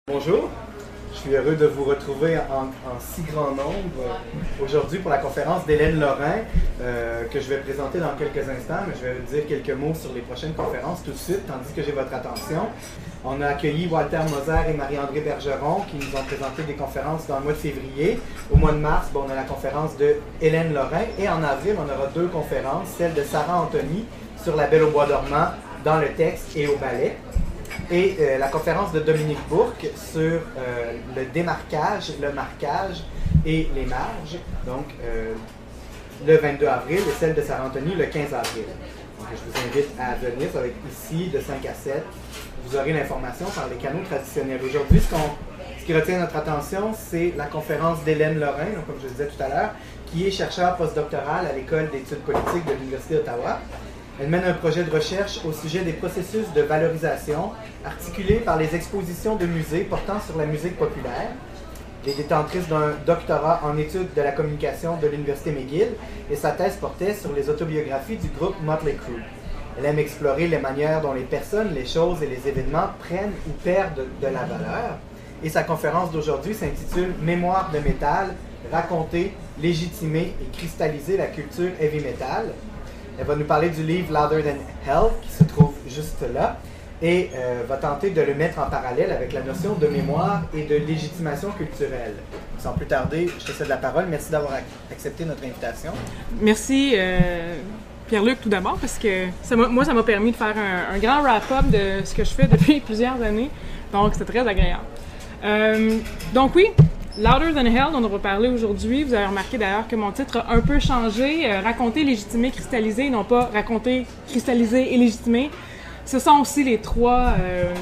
Bonjour, je suis heureux de vous retrouver en si grand nombre aujourd'hui pour la conférence d'Hélène Lorrain que je vais présenter dans quelques instants, mais je vais vous dire quelques mots sur les prochaines conférences tout de suite, tandis que j'ai votre attention. On a accueilli Walter Moser et Marie-André Bergeron qui nous ont présenté des conférences dans le mois de février. Au mois de mars, on a la conférence de Hélène Lorrain et en avril, on aura deux conférences, celle de Sarah Anthony sur La Belle au bois dormant dans le texte et au ballet. Et la conférence de Dominique Bourque sur le démarquage, le marquage et les marges, donc le 22 avril, et celle de Sarah Anthony le 15 avril. Donc, je vous invite à venir, ça va être ici de 5 à 7. Vous aurez l'information par les canaux traditionnels. Aujourd'hui, ce qui retient notre attention, c'est la conférence d'Hélène Lorrain, donc, comme je le disais tout à l'heure, qui est chercheure postdoctorale à l'École d'études politiques de l'Université d'Ottawa. Elle mène un projet de recherche au sujet des processus de valorisation articulés par les expositions de musées portant sur la musique populaire. Elle est détentrice d'un doctorat en études de la communication de l'Université McGill et sa thèse portait sur les autobiographies du groupe Motley Crue. Elle aime explorer les manières dont les personnes, les choses et les événements prennent ou perdent de la valeur. Et sa conférence d'aujourd'hui s'intitule « Mémoire de métal, raconter, légitimer et cristalliser la culture heavy metal ». Elle va nous parler du livre Louder Than Hell, qui se trouve juste là, et va tenter de le mettre en parallèle avec la notion de mémoire et de légitimation culturelle. Sans plus tarder, je te cède la parole. Merci d'avoir accepté notre invitation. Merci Pierre-Luc tout d'abord, parce que ça m'a permis de faire un grand wrap-up de ce que je fais depuis plusieurs années, donc c'était très agréable. Donc oui, Louder Than Hell, dont on va parler aujourd'hui. Vous avez remarqué d'ailleurs que mon titre a un peu changé. Raconter, légitimer, cristalliser, non pas raconter, cristalliser et légitimer. Ce sont aussi les trois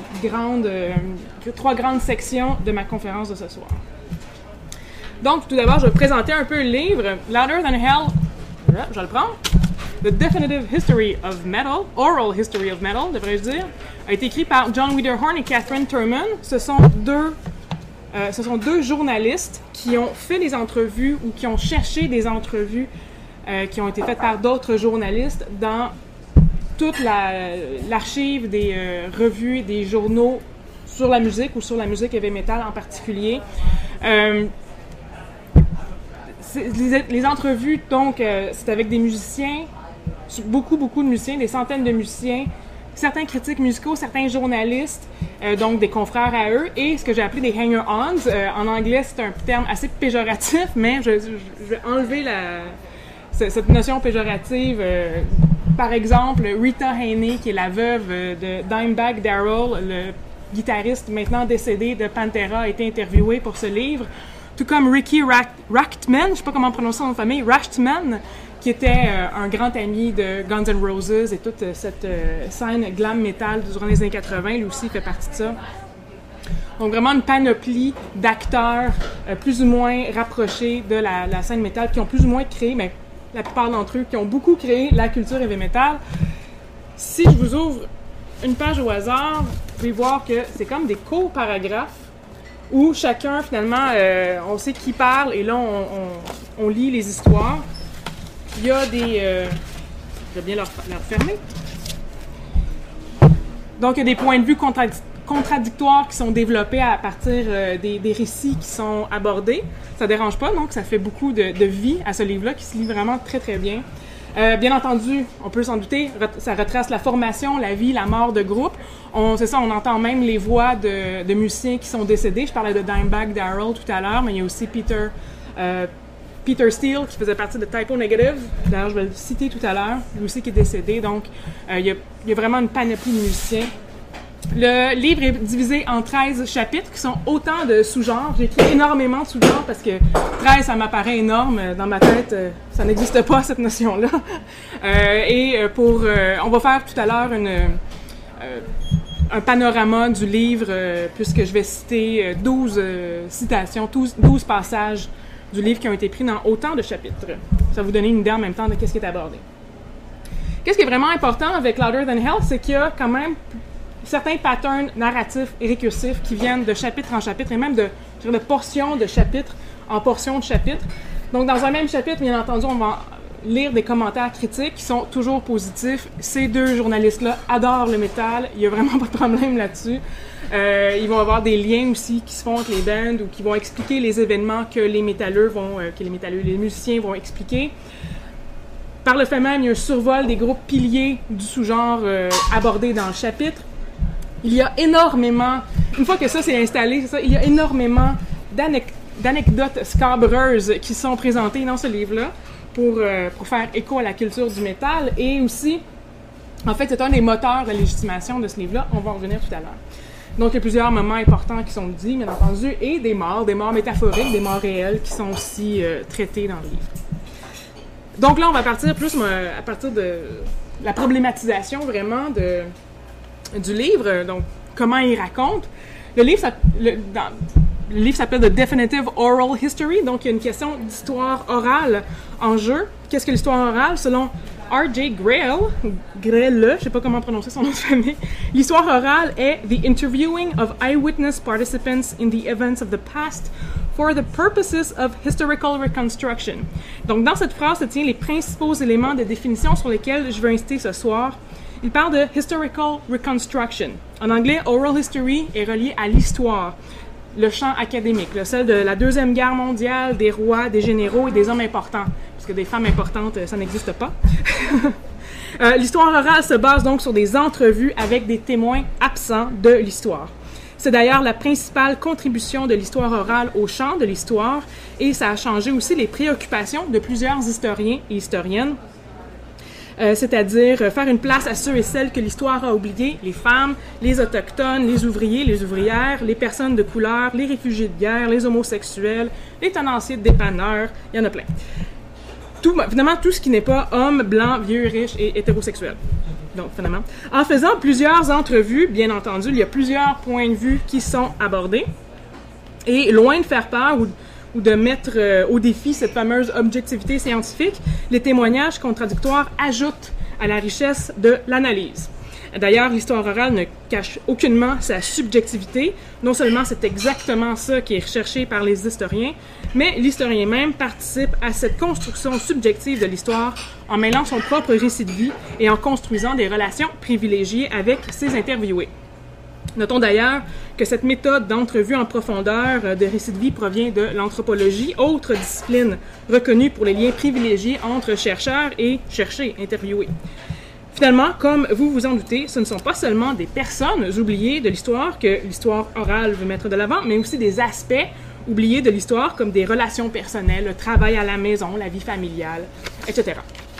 grandes sections de ma conférence de ce soir. Donc, tout d'abord, je vais présenter un peu le livre. Louder Than Hell, je le prends. The Definitive History of Metal, Oral History of Metal, devrais-je dire, a été écrit par John Wiederhorn et Catherine Turman. Ce sont deux journalistes qui ont fait des entrevues ou qui ont cherché des entrevues qui ont été faites par d'autres journalistes dans toute l'archive des revues et des journaux sur la musique ou sur la musique heavy metal en particulier. Les entrevues, donc, c'est avec des musiciens, beaucoup de musiciens, des centaines de musiciens, certains critiques musicaux, certains journalistes, donc des confrères à eux, et ce que j'ai appelé des hanger-ons. En anglais, c'est un terme assez péjoratif, mais je vais enlever cette notion péjorative. Par exemple, Rita Haney, qui est la veuve de Dimebag Darrell, le guitariste maintenant décédé de Pantera, a été interviewée pour ce livre, tout comme Ricky Rachtman, je ne sais pas comment prononcer son nom de famille, Rachtman, qui était un grand ami de Guns N' Roses et toute cette scène glam metal durant les années 80. Lui aussi fait partie de ça. Donc vraiment une panoplie d'acteurs plus ou moins rapprochés de la scène metal qui ont plus ou moins créé, mais la plupart d'entre eux qui ont beaucoup créé la culture heavy metal. Si je vous ouvre une page au hasard, vous pouvez voir que c'est comme des courts paragraphes où chacun finalement, on sait qui parle et là on lit les histoires. Il y a des... je vais bien leur fermer. Donc, il y a des points de vue contradictoires qui sont développés à partir des récits qui sont abordés. Ça ne dérange pas, donc ça fait beaucoup de vie à ce livre-là qui se lit vraiment très, très bien. Bien entendu, on peut s'en douter, ça retrace la formation, la vie, la mort de groupe. C'est ça, on entend même les voix de musiciens qui sont décédés. Je parlais de Dimebag Darrell tout à l'heure, mais il y a aussi Peter Steele, qui faisait partie de Typo Negative. D'ailleurs, je vais le citer tout à l'heure. Lui aussi qui est décédé. Donc, il y a vraiment une panoplie de musiciens. Le livre est divisé en 13 chapitres qui sont autant de sous-genres. J'ai écrit énormément de sous-genres parce que 13, ça m'apparaît énorme. Dans ma tête, ça n'existe pas, cette notion-là. On va faire tout à l'heure un panorama du livre puisque je vais citer 12 citations, 12 passages du livre qui ont été pris dans autant de chapitres. Ça va vous donner une idée en même temps de qu'est-ce qui est abordé. Qu'est-ce qui est vraiment important avec Louder Than Hell, c'est qu'il y a quand même certains patterns narratifs et récursifs qui viennent de chapitre en chapitre et même de portions de chapitre en portions de chapitre. Donc, dans un même chapitre, bien entendu, on va lire des commentaires critiques qui sont toujours positifs. Ces deux journalistes-là adorent le métal. Il n'y a vraiment pas de problème là-dessus. Ils vont avoir des liens aussi qui se font entre les bands ou qui vont expliquer les événements que les métalleux les musiciens vont expliquer. Par le fait même, il y a un survol des groupes piliers du sous-genre abordés dans le chapitre. Il y a énormément, une fois que ça c'est installé, il y a énormément d'anecdotes scabreuses qui sont présentées dans ce livre-là pour faire écho à la culture du métal. Et aussi, en fait, c'est un des moteurs de légitimation de ce livre-là. On va en revenir tout à l'heure. Donc, il y a plusieurs moments importants qui sont dits, bien entendu, et des morts métaphoriques, des morts réelles qui sont aussi traitées dans le livre. Donc là, on va partir plus à partir de la problématisation vraiment du livre, donc comment il raconte. Le livre s'appelle The Definitive Oral History, donc il y a une question d'histoire orale en jeu. Qu'est-ce que l'histoire orale? Selon R.J. Grail, je ne sais pas comment prononcer son nom de famille, l'histoire orale est « the interviewing of eyewitness participants in the events of the past for the purposes of historical reconstruction ». Donc dans cette phrase se tient les principaux éléments de définition sur lesquels je veux insister ce soir. Il parle de « historical reconstruction ». En anglais, « oral history » est relié à l'histoire, le champ académique, celle de la Deuxième Guerre mondiale, des rois, des généraux et des hommes importants. Parce que des femmes importantes, ça n'existe pas. L'histoire orale se base donc sur des entrevues avec des témoins absents de l'histoire. C'est d'ailleurs la principale contribution de l'histoire orale au champ de l'histoire et ça a changé aussi les préoccupations de plusieurs historiens et historiennes. C'est-à-dire faire une place à ceux et celles que l'histoire a oubliés, les femmes, les autochtones, les ouvriers, les ouvrières, les personnes de couleur, les réfugiés de guerre, les homosexuels, les tenanciers de dépanneurs, il y en a plein. Finalement, tout ce qui n'est pas homme, blanc, vieux, riche et hétérosexuel. Donc, finalement, en faisant plusieurs entrevues, bien entendu, il y a plusieurs points de vue qui sont abordés. Et loin de faire peur ou de mettre au défi cette fameuse objectivité scientifique, les témoignages contradictoires ajoutent à la richesse de l'analyse. D'ailleurs, l'histoire orale ne cache aucunement sa subjectivité. Non seulement c'est exactement ça qui est recherché par les historiens, mais l'historien même participe à cette construction subjective de l'histoire en mêlant son propre récit de vie et en construisant des relations privilégiées avec ses interviewés. Notons d'ailleurs que cette méthode d'entrevue en profondeur de récit de vie provient de l'anthropologie, autre discipline reconnue pour les liens privilégiés entre chercheurs et cherchés, interviewés. Finalement, comme vous vous en doutez, ce ne sont pas seulement des personnes oubliées de l'histoire que l'histoire orale veut mettre de l'avant, mais aussi des aspects oubliés de l'histoire comme des relations personnelles, le travail à la maison, la vie familiale, etc.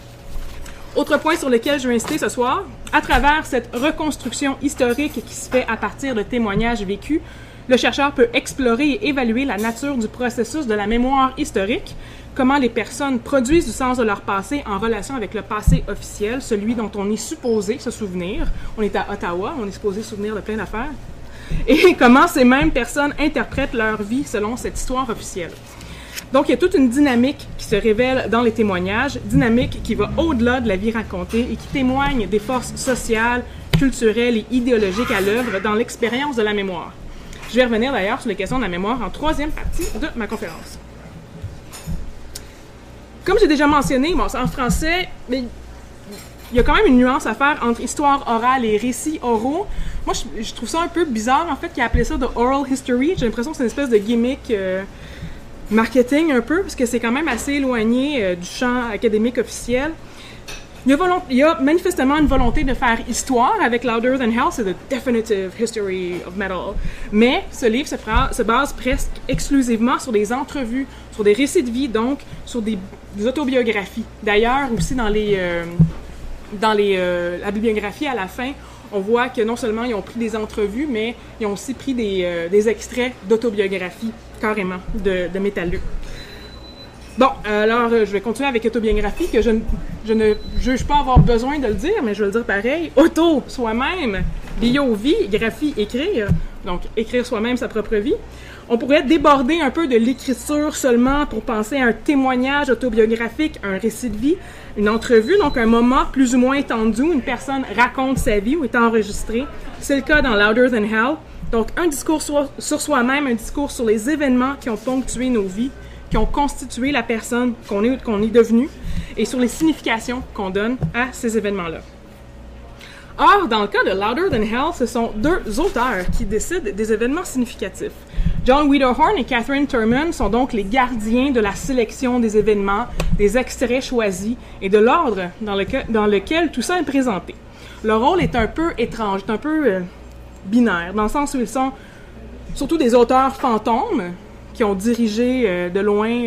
Autre point sur lequel je veux insister ce soir, à travers cette reconstruction historique qui se fait à partir de témoignages vécus, le chercheur peut explorer et évaluer la nature du processus de la mémoire historique, comment les personnes produisent du sens de leur passé en relation avec le passé officiel, celui dont on est supposé se souvenir. On est à Ottawa, on est supposé se souvenir de plein d'affaires. Et comment ces mêmes personnes interprètent leur vie selon cette histoire officielle. Donc, il y a toute une dynamique qui se révèle dans les témoignages, dynamique qui va au-delà de la vie racontée et qui témoigne des forces sociales, culturelles et idéologiques à l'œuvre dans l'expérience de la mémoire. Je vais revenir d'ailleurs sur les questions de la mémoire en troisième partie de ma conférence. Comme j'ai déjà mentionné, bon, c'est en français, mais il y a quand même une nuance à faire entre histoire orale et récits oraux. Moi, je trouve ça un peu bizarre, en fait, qu'ils appelaient ça de oral history. J'ai l'impression que c'est une espèce de gimmick marketing un peu, parce que c'est quand même assez éloigné du champ académique officiel. Il y a manifestement une volonté de faire histoire avec Louder Than Hell, c'est The Definitive History of Metal. Mais ce livre se base presque exclusivement sur des entrevues, sur des récits de vie, donc sur des autobiographies. D'ailleurs, aussi dans la bibliographie à la fin, on voit que non seulement ils ont pris des entrevues, mais ils ont aussi pris des extraits d'autobiographies, carrément, de métalleux. Bon, alors je vais continuer avec autobiographie, que je ne juge pas avoir besoin de le dire, mais je vais le dire pareil. Auto, soi-même, bio, vie, graphie, écrire. Donc, écrire soi-même sa propre vie. On pourrait déborder un peu de l'écriture seulement pour penser à un témoignage autobiographique, un récit de vie, une entrevue, donc un moment plus ou moins étendu où une personne raconte sa vie ou est enregistrée. C'est le cas dans Louder Than Hell. Donc, un discours sur soi-même, un discours sur les événements qui ont ponctué nos vies, qui ont constitué la personne qu'on est devenu, et sur les significations qu'on donne à ces événements-là. Or, dans le cas de Louder Than Hell, ce sont deux auteurs qui décident des événements significatifs. John Wiederhorn et Catherine Turman sont donc les gardiens de la sélection des événements, des extraits choisis et de l'ordre dans lequel tout ça est présenté. Leur rôle est un peu étrange, un peu binaire, dans le sens où ils sont surtout des auteurs fantômes qui ont dirigé de loin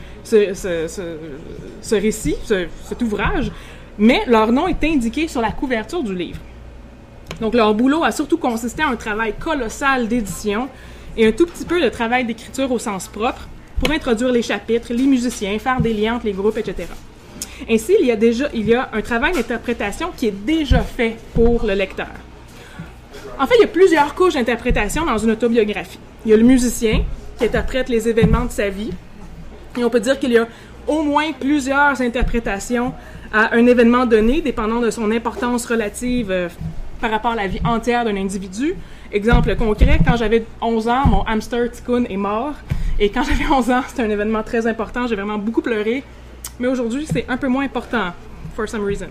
ce récit, cet ouvrage, mais leur nom est indiqué sur la couverture du livre. Donc leur boulot a surtout consisté à un travail colossal d'édition et un tout petit peu de travail d'écriture au sens propre pour introduire les chapitres, les musiciens, faire des liens entre les groupes, etc. Ainsi, il y a un travail d'interprétation qui est déjà fait pour le lecteur. En fait, il y a plusieurs couches d'interprétation dans une autobiographie. Il y a le musicien qui interprète les événements de sa vie, et on peut dire qu'il y a au moins plusieurs interprétations à un événement donné, dépendant de son importance relative par rapport à la vie entière d'un individu. Exemple concret, quand j'avais 11 ans, mon hamster Tikkun est mort. Et quand j'avais 11 ans, c'était un événement très important. J'ai vraiment beaucoup pleuré. Mais aujourd'hui, c'est un peu moins important, for some reason.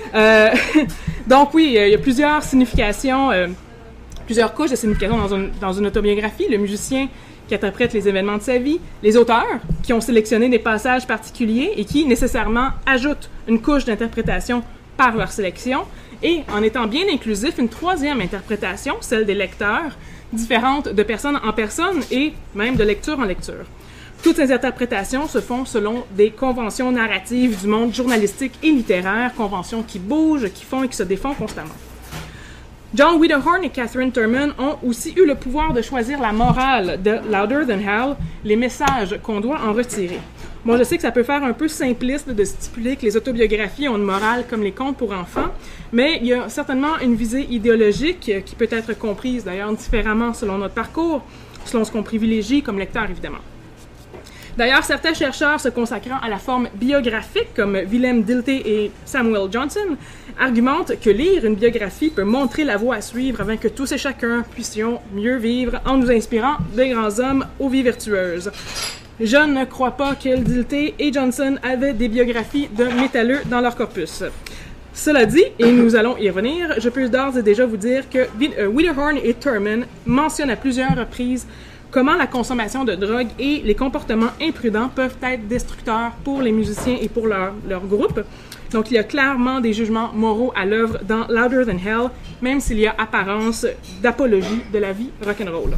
Donc oui, il y a plusieurs significations, plusieurs couches de signification dans une autobiographie. Le musicien qui interprète les événements de sa vie, les auteurs qui ont sélectionné des passages particuliers et qui nécessairement ajoutent une couche d'interprétation par leur sélection, et en étant bien inclusif, une troisième interprétation, celle des lecteurs, différente de personne en personne et même de lecture en lecture. Toutes ces interprétations se font selon des conventions narratives du monde journalistique et littéraire, conventions qui bougent, qui font et qui se défont constamment. John Wiederhorn et Catherine Turman ont aussi eu le pouvoir de choisir la morale de Louder Than Hell, les messages qu'on doit en retirer. Moi, je sais que ça peut faire un peu simpliste de stipuler que les autobiographies ont une morale comme les contes pour enfants, mais il y a certainement une visée idéologique qui peut être comprise d'ailleurs différemment selon notre parcours, selon ce qu'on privilégie comme lecteur évidemment. D'ailleurs, certains chercheurs se consacrant à la forme biographique, comme Willem Dilthey et Samuel Johnson, argumentent que lire une biographie peut montrer la voie à suivre afin que tous et chacun puissions mieux vivre en nous inspirant des grands hommes aux vies vertueuses. Je ne crois pas que Dilthey et Johnson avaient des biographies de métalleux dans leur corpus. Cela dit, et nous allons y revenir, je peux d'ores et déjà vous dire que Wiederhorn et Turman mentionnent à plusieurs reprises comment la consommation de drogue et les comportements imprudents peuvent être destructeurs pour les musiciens et pour leur groupe. Donc, il y a clairement des jugements moraux à l'œuvre dans Louder Than Hell, même s'il y a apparence d'apologie de la vie rock'n'roll.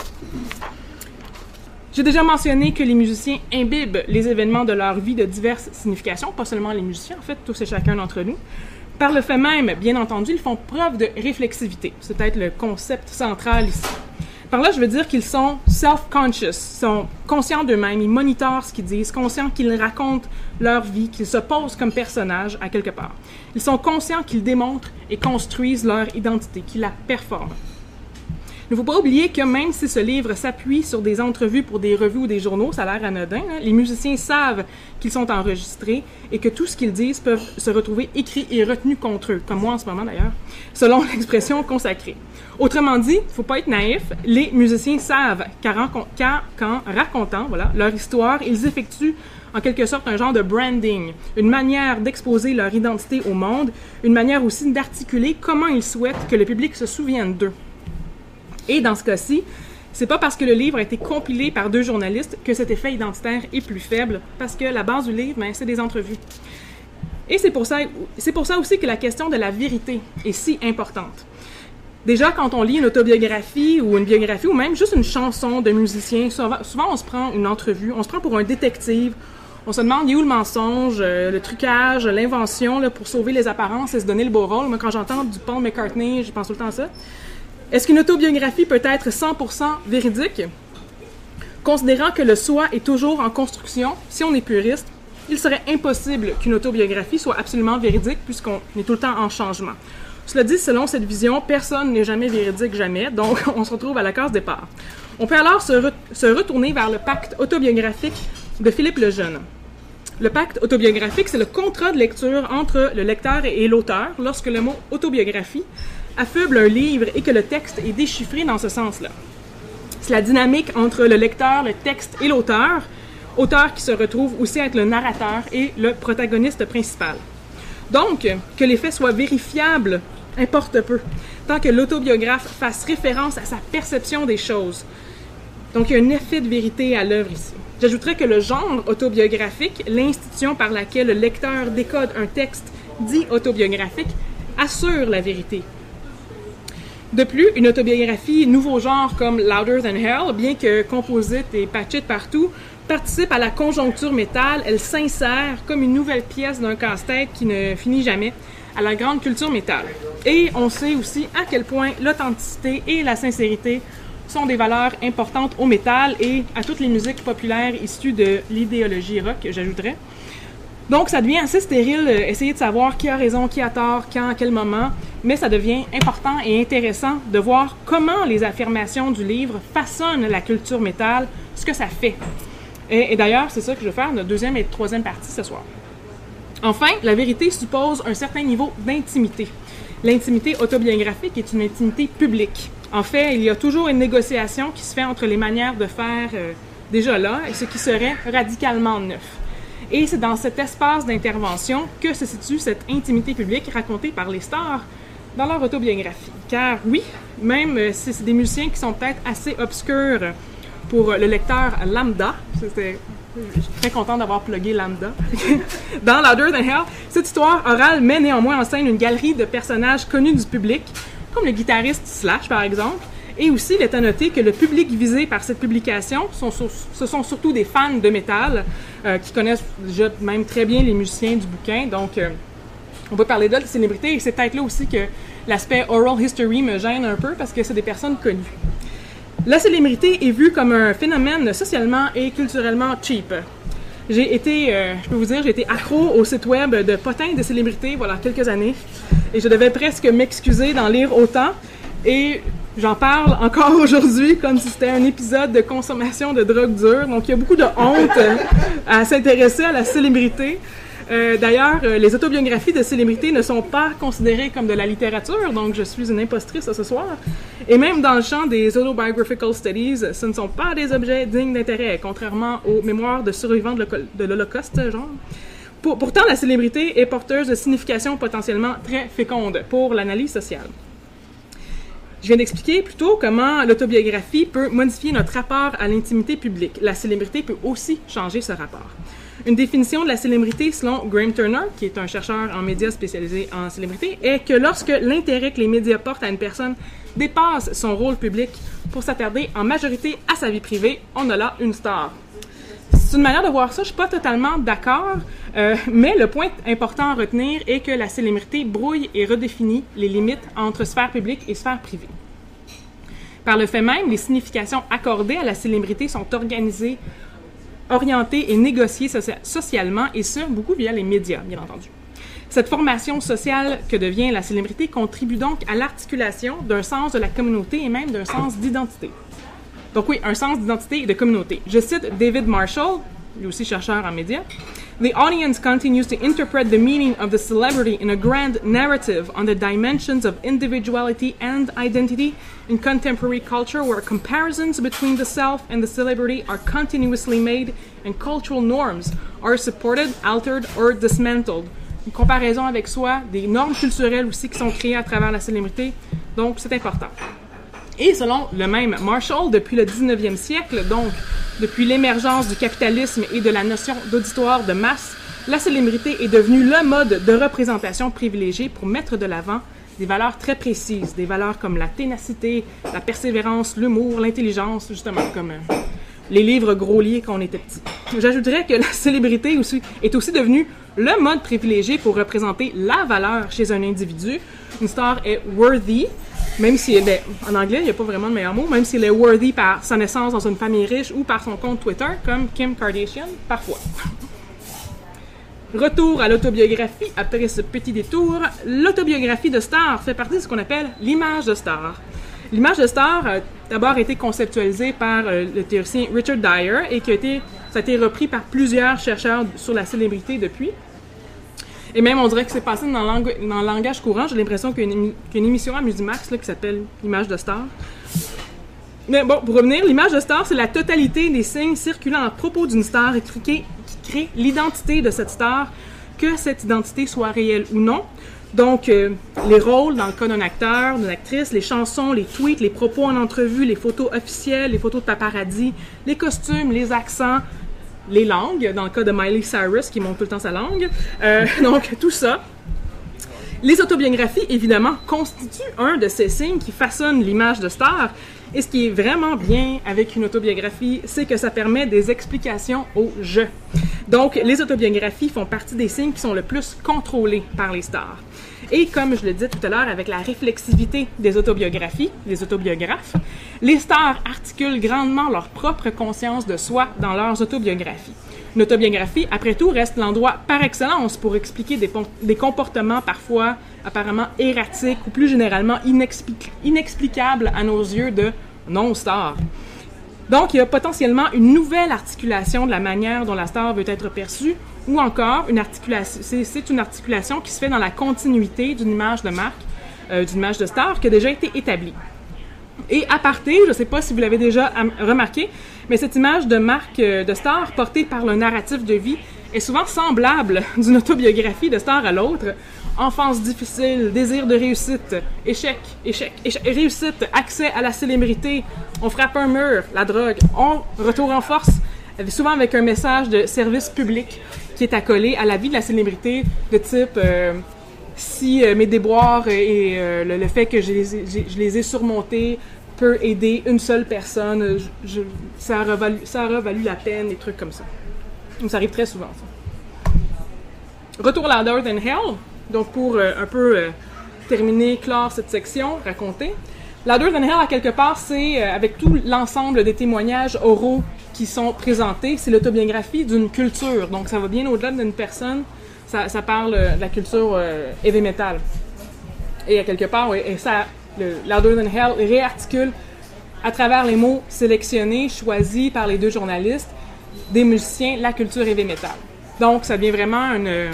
J'ai déjà mentionné que les musiciens imbibent les événements de leur vie de diverses significations, pas seulement les musiciens, en fait, tous et chacun d'entre nous. Par le fait même, bien entendu, ils font preuve de réflexivité. C'est peut-être le concept central ici. Par là, je veux dire qu'ils sont self-conscious, sont conscients d'eux-mêmes, ils monitorent ce qu'ils disent, conscients qu'ils racontent leur vie, qu'ils se posent comme personnages à quelque part. Ils sont conscients qu'ils démontrent et construisent leur identité, qu'ils la performent. Il ne faut pas oublier que même si ce livre s'appuie sur des entrevues pour des revues ou des journaux, ça a l'air anodin, les musiciens savent qu'ils sont enregistrés et que tout ce qu'ils disent peut se retrouver écrit et retenu contre eux, comme moi en ce moment d'ailleurs, selon l'expression consacrée. Autrement dit, il ne faut pas être naïf, les musiciens savent qu'en racontant leur histoire, ils effectuent en quelque sorte un genre de branding, une manière d'exposer leur identité au monde, une manière aussi d'articuler comment ils souhaitent que le public se souvienne d'eux. Et dans ce cas-ci, c'est pas parce que le livre a été compilé par 2 journalistes que cet effet identitaire est plus faible, parce que la base du livre, c'est des entrevues. Et c'est pour ça aussi que la question de la vérité est si importante. Déjà, quand on lit une autobiographie ou une biographie ou même juste une chanson de musicien, souvent on se prend une entrevue, on se prend pour un détective, on se demande, il y a où le mensonge, le trucage, l'invention là, pour sauver les apparences et se donner le beau rôle. Moi, quand j'entends du Paul McCartney, je pense tout le temps à ça. Est-ce qu'une autobiographie peut être 100% véridique? Considérant que le soi est toujours en construction, si on est puriste, il serait impossible qu'une autobiographie soit absolument véridique puisqu'on est tout le temps en changement. Cela dit, selon cette vision, personne n'est jamais véridique, jamais, donc on se retrouve à la case départ. On peut alors se retourner vers le pacte autobiographique de Philippe Lejeune. Le pacte autobiographique, c'est le contrat de lecture entre le lecteur et l'auteur lorsque le mot autobiographie affuble un livre et que le texte est déchiffré dans ce sens-là. C'est la dynamique entre le lecteur, le texte et l'auteur, auteur qui se retrouve aussi être le narrateur et le protagoniste principal. Donc, que les faits soient vérifiables importe peu, tant que l'autobiographe fasse référence à sa perception des choses. Donc, il y a un effet de vérité à l'œuvre ici. J'ajouterais que le genre autobiographique, l'institution par laquelle le lecteur décode un texte dit autobiographique, assure la vérité. De plus, une autobiographie nouveau genre comme Louder Than Hell, bien que composite et patchée partout, participe à la conjoncture métal. Elle s'insère comme une nouvelle pièce d'un casse-tête qui ne finit jamais à la grande culture métal. Et on sait aussi à quel point l'authenticité et la sincérité sont des valeurs importantes au métal et à toutes les musiques populaires issues de l'idéologie rock, j'ajouterais. Donc, ça devient assez stérile, essayer de savoir qui a raison, qui a tort, quand, à quel moment, mais ça devient important et intéressant de voir comment les affirmations du livre façonnent la culture métal, ce que ça fait. Et d'ailleurs, c'est ça que je vais faire, notre deuxième et troisième partie ce soir. Enfin, la vérité suppose un certain niveau d'intimité. L'intimité autobiographique est une intimité publique. En fait, il y a toujours une négociation qui se fait entre les manières de faire déjà là et ce qui serait radicalement neuf. Et c'est dans cet espace d'intervention que se situe cette intimité publique racontée par les stars dans leur autobiographie. Car oui, même si c'est des musiciens qui sont peut-être assez obscurs pour le lecteur lambda, je suis très content d'avoir plugué lambda, dans Louder Than Hell, cette histoire orale met néanmoins en scène une galerie de personnages connus du public, comme le guitariste Slash par exemple. Et aussi, il est à noter que le public visé par cette publication, ce sont surtout des fans de métal qui connaissent déjà même très bien les musiciens du bouquin. Donc, on peut parler de célébrité et c'est peut-être là aussi que l'aspect oral history me gêne un peu parce que c'est des personnes connues. La célébrité est vue comme un phénomène socialement et culturellement cheap. Je peux vous dire, j'ai été accro au site web de potins de célébrités voilà quelques années et je devais presque m'excuser d'en lire autant. Et j'en parle encore aujourd'hui comme si c'était un épisode de consommation de drogue dure. Donc, il y a beaucoup de honte à s'intéresser à la célébrité. D'ailleurs, les autobiographies de célébrités ne sont pas considérées comme de la littérature, donc je suis une impostrice ce soir. Et même dans le champ des autobiographical studies, ce ne sont pas des objets dignes d'intérêt, contrairement aux mémoires de survivants de l'Holocauste, genre. Pourtant, la célébrité est porteuse de significations potentiellement très fécondes pour l'analyse sociale. Je viens d'expliquer plutôt comment l'autobiographie peut modifier notre rapport à l'intimité publique. La célébrité peut aussi changer ce rapport. Une définition de la célébrité selon Graham Turner, qui est un chercheur en médias spécialisé en célébrité, est que lorsque l'intérêt que les médias portent à une personne dépasse son rôle public pour s'attarder en majorité à sa vie privée, on a là une star. C'est une manière de voir ça, je ne suis pas totalement d'accord, mais le point important à retenir est que la célébrité brouille et redéfinit les limites entre sphère publique et sphère privée. Par le fait même, les significations accordées à la célébrité sont organisées, orientées et négociées socialement, et ce, beaucoup via les médias, bien entendu. Cette formation sociale que devient la célébrité contribue donc à l'articulation d'un sens de la communauté et même d'un sens d'identité. Donc oui, un sens d'identité et de communauté. Je cite David Marshall, lui aussi chercheur en médias. The audience continues to interpret the meaning of the celebrity in a grand narrative on the dimensions of individuality and identity in contemporary culture where comparisons between the self and the celebrity are continuously made and cultural norms are supported, altered or dismantled. Une comparaison avec soi, des normes culturelles aussi qui sont créées à travers la célébrité, donc c'est important. Et selon le même Marshall, depuis le 19e siècle, donc depuis l'émergence du capitalisme et de la notion d'auditoire de masse, la célébrité est devenue le mode de représentation privilégié pour mettre de l'avant des valeurs très précises, des valeurs comme la ténacité, la persévérance, l'humour, l'intelligence, justement, comme les livres Groslier quand on était petit. J'ajouterais que la célébrité aussi, est aussi devenue le mode privilégié pour représenter la valeur chez un individu. Une star est worthy, même si elle est, en anglais, il n'y a pas vraiment de meilleur mot, même si elle est worthy par sa naissance dans une famille riche ou par son compte Twitter, comme Kim Kardashian, parfois. Retour à l'autobiographie après ce petit détour. L'autobiographie de star fait partie de ce qu'on appelle l'image de star. L'image de star a d'abord été conceptualisée par le théoricien Richard Dyer et ça a été repris par plusieurs chercheurs sur la célébrité depuis. Et même, on dirait que c'est passé dans le langage courant. J'ai l'impression qu'il y a une émission à Musimax là, qui s'appelle « L'image de star ». Mais bon, pour revenir, l'image de star, c'est la totalité des signes circulant à propos d'une star et qui crée l'identité de cette star, que cette identité soit réelle ou non. Donc, les rôles, dans le cas d'un acteur, d'une actrice, les chansons, les tweets, les propos en entrevue, les photos officielles, les photos de paparazzi, les costumes, les accents, les langues, dans le cas de Miley Cyrus qui monte tout le temps sa langue. Donc, tout ça. Les autobiographies, évidemment, constituent un de ces signes qui façonnent l'image de star. Et ce qui est vraiment bien avec une autobiographie, c'est que ça permet des explications au « je ». Donc, les autobiographies font partie des signes qui sont le plus contrôlés par les stars. Et comme je le disais tout à l'heure, avec la réflexivité des autobiographies, des autobiographes, les stars articulent grandement leur propre conscience de soi dans leurs autobiographies. Une autobiographie, après tout, reste l'endroit par excellence pour expliquer des comportements parfois apparemment erratiques ou plus généralement inexplicables à nos yeux de non-stars. Donc, il y a potentiellement une nouvelle articulation de la manière dont la star veut être perçue, ou encore c'est une articulation qui se fait dans la continuité d'une image de marque, d'une image de star qui a déjà été établie. Et à parté, je ne sais pas si vous l'avez déjà remarqué, mais cette image de marque de star portée par le narratif de vie est souvent semblable d'une autobiographie de star à l'autre. Enfance difficile, désir de réussite, échec, réussite, accès à la célébrité, on frappe un mur, la drogue, on retourne en force, souvent avec un message de service public qui est accolé à la vie de la célébrité de type si mes déboires et le fait que je les ai surmontés peut aider une seule personne, ça aura valu la peine, des trucs comme ça. Donc ça arrive très souvent, ça. Retour à Louder Than Hell. Donc, pour un peu clore cette section, raconter. Louder Than Hell, à quelque part, c'est, avec tout l'ensemble des témoignages oraux qui sont présentés, c'est l'autobiographie d'une culture. Donc, ça va bien au-delà d'une personne. Ça parle de la culture heavy metal. Et à quelque part, oui, Louder Than Hell réarticule, à travers les mots sélectionnés, choisis par les deux journalistes, des musiciens, la culture heavy metal. Donc, ça devient vraiment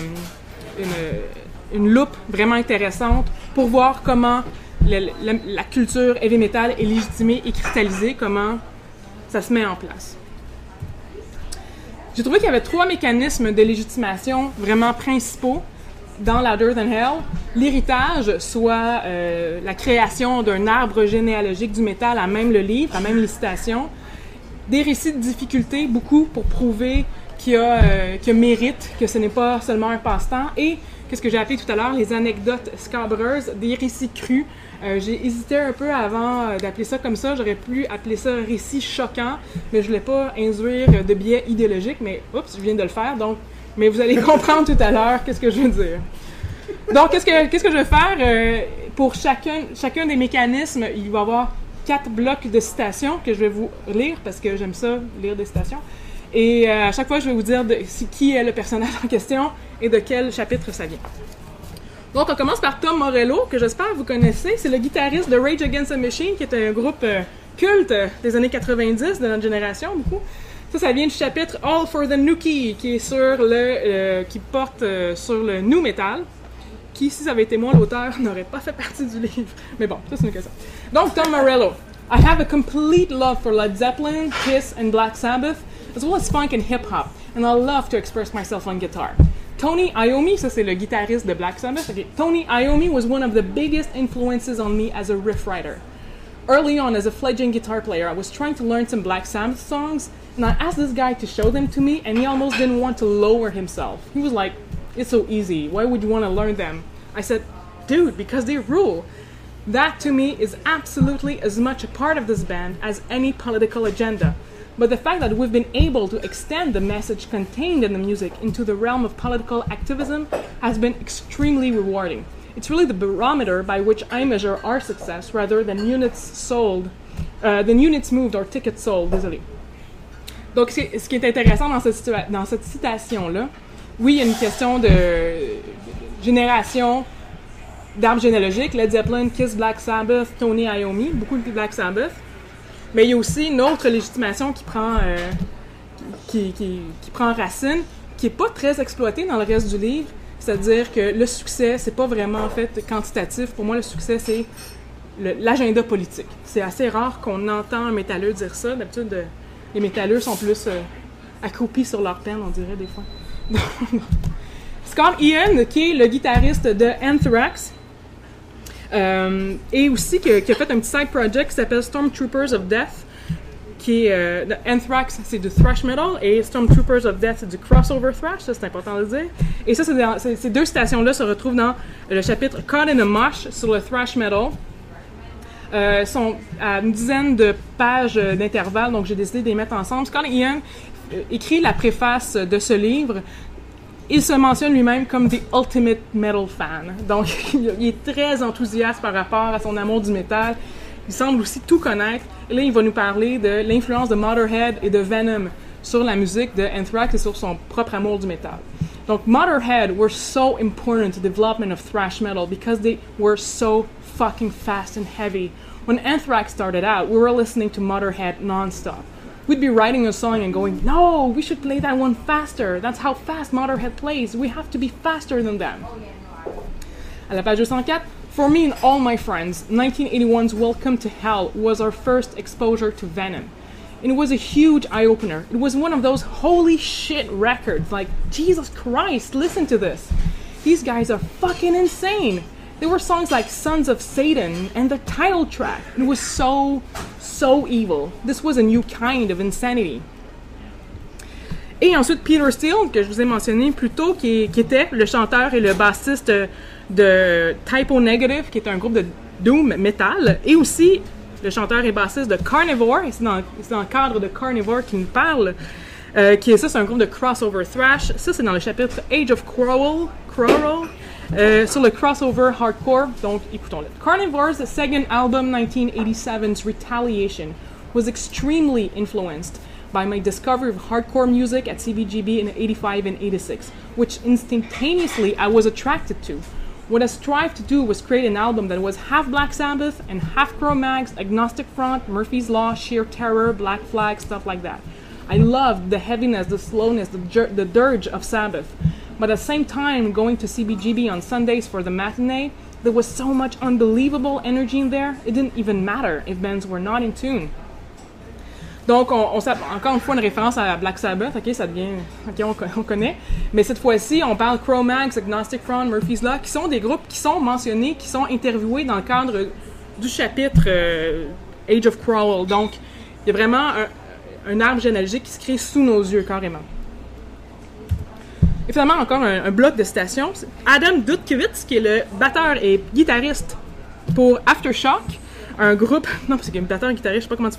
une loupe vraiment intéressante pour voir comment la culture heavy metal est légitimée et cristallisée, comment ça se met en place. J'ai trouvé qu'il y avait 3 mécanismes de légitimation vraiment principaux dans Louder Than Hell. L'héritage, soit la création d'un arbre généalogique du métal à même le livre, à même les citations. Des récits de difficultés, beaucoup pour prouver qu'il y a mérite, que ce n'est pas seulement un passe-temps. Et qu'est-ce que j'ai appelé tout à l'heure, les anecdotes scabreuses, des récits crus. J'ai hésité un peu avant d'appeler ça comme ça. J'aurais pu appeler ça récit choquant, mais je voulais pas induire de biais idéologiques. Mais oups, je viens de le faire. Donc, mais vous allez comprendre tout à l'heure qu'est-ce que je veux dire. Donc, qu'est-ce que je vais faire pour chacun des mécanismes? Il va y avoir 4 blocs de citations que je vais vous lire parce que j'aime ça, lire des citations. Et à chaque fois, je vais vous dire qui est le personnage en question et de quel chapitre ça vient. Donc, on commence par Tom Morello, que j'espère vous connaissez. C'est le guitariste de Rage Against the Machine, qui est un groupe culte des années 90 de notre génération, beaucoup. Ça vient du chapitre All for the Nookie, qui est sur qui porte sur le nu metal, qui, si ça avait été moi l'auteur, n'aurait pas fait partie du livre. Mais bon, ça c'est une question. Donc, Tom Morello. I have a complete love for Led Zeppelin, Kiss, and Black Sabbath, as well as funk and hip-hop, and I love to express myself on guitar. Tony Iommi, ça c'est le guitariste de Black Sabbath. Okay. Tony Iommi was one of the biggest influences on me as a riff writer. Early on, as a fledgling guitar player, I was trying to learn some Black Sabbath songs, and I asked this guy to show them to me, and he almost didn't want to lower himself. He was like, "It's so easy. Why would you want to learn them?" I said, "Dude, because they rule." That, to me, is absolutely as much a part of this band as any political agenda. But the fact that we've been able to extend the message contained in the music into the realm of political activism has been extremely rewarding. It's really the barometer by which I measure our success rather than units moved or tickets sold. Désolé. Donc, ce qui est intéressant dans cette citation-là, oui, il y a une question de génération d'arbres généalogiques, Led Zeppelin, Kiss, Black Sabbath, Tony Iommi, beaucoup de Black Sabbath. Mais il y a aussi une autre légitimation qui prend racine, qui n'est pas très exploitée dans le reste du livre. C'est-à-dire que le succès, c'est pas vraiment en fait quantitatif. Pour moi, le succès, c'est l'agenda politique. C'est assez rare qu'on entend un métalleux dire ça. D'habitude, les métalleux sont plus accroupis sur leur peine, on dirait des fois. Scott Ian, qui est le guitariste de Anthrax, et aussi qui a fait un petit side project qui s'appelle Stormtroopers of Death, qui est Anthrax, c'est du thrash metal, et Stormtroopers of Death, c'est du crossover thrash, ça c'est important de le dire. Et ça, ces deux stations-là se retrouvent dans le chapitre Caught in a Mosh sur le thrash metal. Sont à une dizaine de pages d'intervalle, donc j'ai décidé de les mettre ensemble. Scott Ian écrit la préface de ce livre. Il se mentionne lui-même comme the ultimate metal fan. Donc, il est très enthousiaste par rapport à son amour du métal. Il semble aussi tout connaître. Et là, il va nous parler de l'influence de Motorhead et de Venom sur la musique de Anthrax et sur son propre amour du métal. Donc, Motorhead were so important to the development of thrash metal because they were so fucking fast and heavy. When Anthrax started out, we were listening to Motorhead non-stop. We'd be writing a song and going, no, we should play that one faster. That's how fast Motorhead plays. We have to be faster than them. À la page 204, for me and all my friends, 1981's Welcome to Hell was our first exposure to Venom. And it was a huge eye-opener. It was one of those holy shit records. Like, Jesus Christ, listen to this. These guys are fucking insane. There were songs like Sons of Satan and the title track. It was so evil. This was a new kind of insanity. Et ensuite, Peter Steele, que je vous ai mentionné plus tôt, qui était le chanteur et le bassiste de Typo Negative, qui est un groupe de doom metal, et aussi le chanteur et bassiste de Carnivore, et c'est dans le cadre de Carnivore qu'il nous parle, c'est un groupe de crossover thrash. Ça, c'est dans le chapitre Age of Quarrel, sur le crossover hardcore. Donc, écoutons-le. Carnivore's second album, 1987's Retaliation, was extremely influenced by my discovery of hardcore music at CBGB in 85 and 86, which instantaneously I was attracted to. What I strived to do was create an album that was half Black Sabbath and half Cro-Mags, Agnostic Front, Murphy's Law, Sheer Terror, Black Flag, stuff like that. I loved the heaviness, the slowness, the dirge of Sabbath. But at the same time, going to CBGB on Sundays for the matinee, there was so much unbelievable energy in there, it didn't even matter if bands were not in tune. Donc, encore une fois, une référence à Black Sabbath, ok, ça devient, ok, on connaît. Mais cette fois-ci, on parle Cro-Mags, Agnostic Front, Murphy's Law, qui sont des groupes qui sont mentionnés, qui sont interviewés dans le cadre du chapitre Age of Quarrel. Donc, il y a vraiment un arbre généalogique qui se crée sous nos yeux, carrément. Et finalement, encore un bloc de citations. Adam Dutkiewicz, qui est le batteur et guitariste pour Aftershock, un groupe... Non, parce qu'il y a un batteur et guitariste, je sais pas comment tu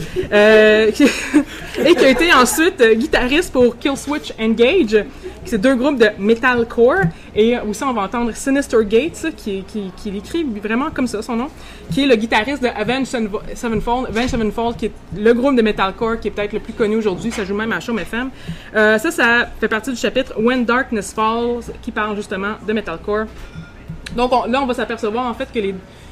fais. Et qui a été ensuite guitariste pour Killswitch Engage, qui c'est deux groupes de metalcore. Et aussi, on va entendre Sinister Gates, qui l'écrit vraiment comme ça, son nom, qui est le guitariste de Avenged Sevenfold, qui est le groupe de metalcore qui est peut-être le plus connu aujourd'hui. Ça joue même à Chaume FM. Ça fait partie du chapitre When Darkness Falls, qui parle justement de metalcore. Donc là, on va s'apercevoir en fait que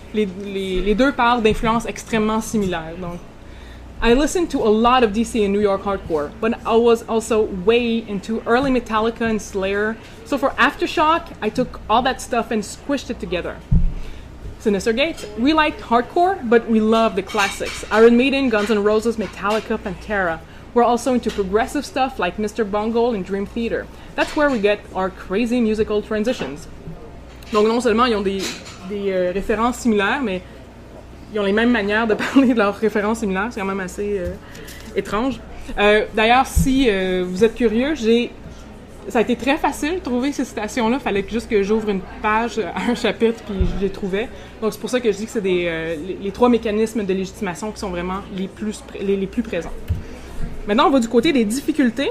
les deux parlent d'influences extrêmement similaires. Donc, I listened to a lot of DC and New York hardcore, but I was also way into early Metallica and Slayer. So for Aftershock, I took all that stuff and squished it together. Sinister Gates, we liked hardcore, but we loved the classics. Iron Maiden, Guns N' Roses, Metallica, Pantera. We're also into progressive stuff like Mr. Bungle and Dream Theater. That's where we get our crazy musical transitions. Donc non seulement ils ont des références similaires, mais ils ont les mêmes manières de parler de leurs références similaires. C'est quand même assez étrange. D'ailleurs, si vous êtes curieux, ça a été très facile de trouver ces citations-là. Il fallait juste que j'ouvre une page à un chapitre, puis je les trouvais. Donc c'est pour ça que je dis que c'est les trois mécanismes de légitimation qui sont vraiment les plus présents. Maintenant, on va du côté des difficultés.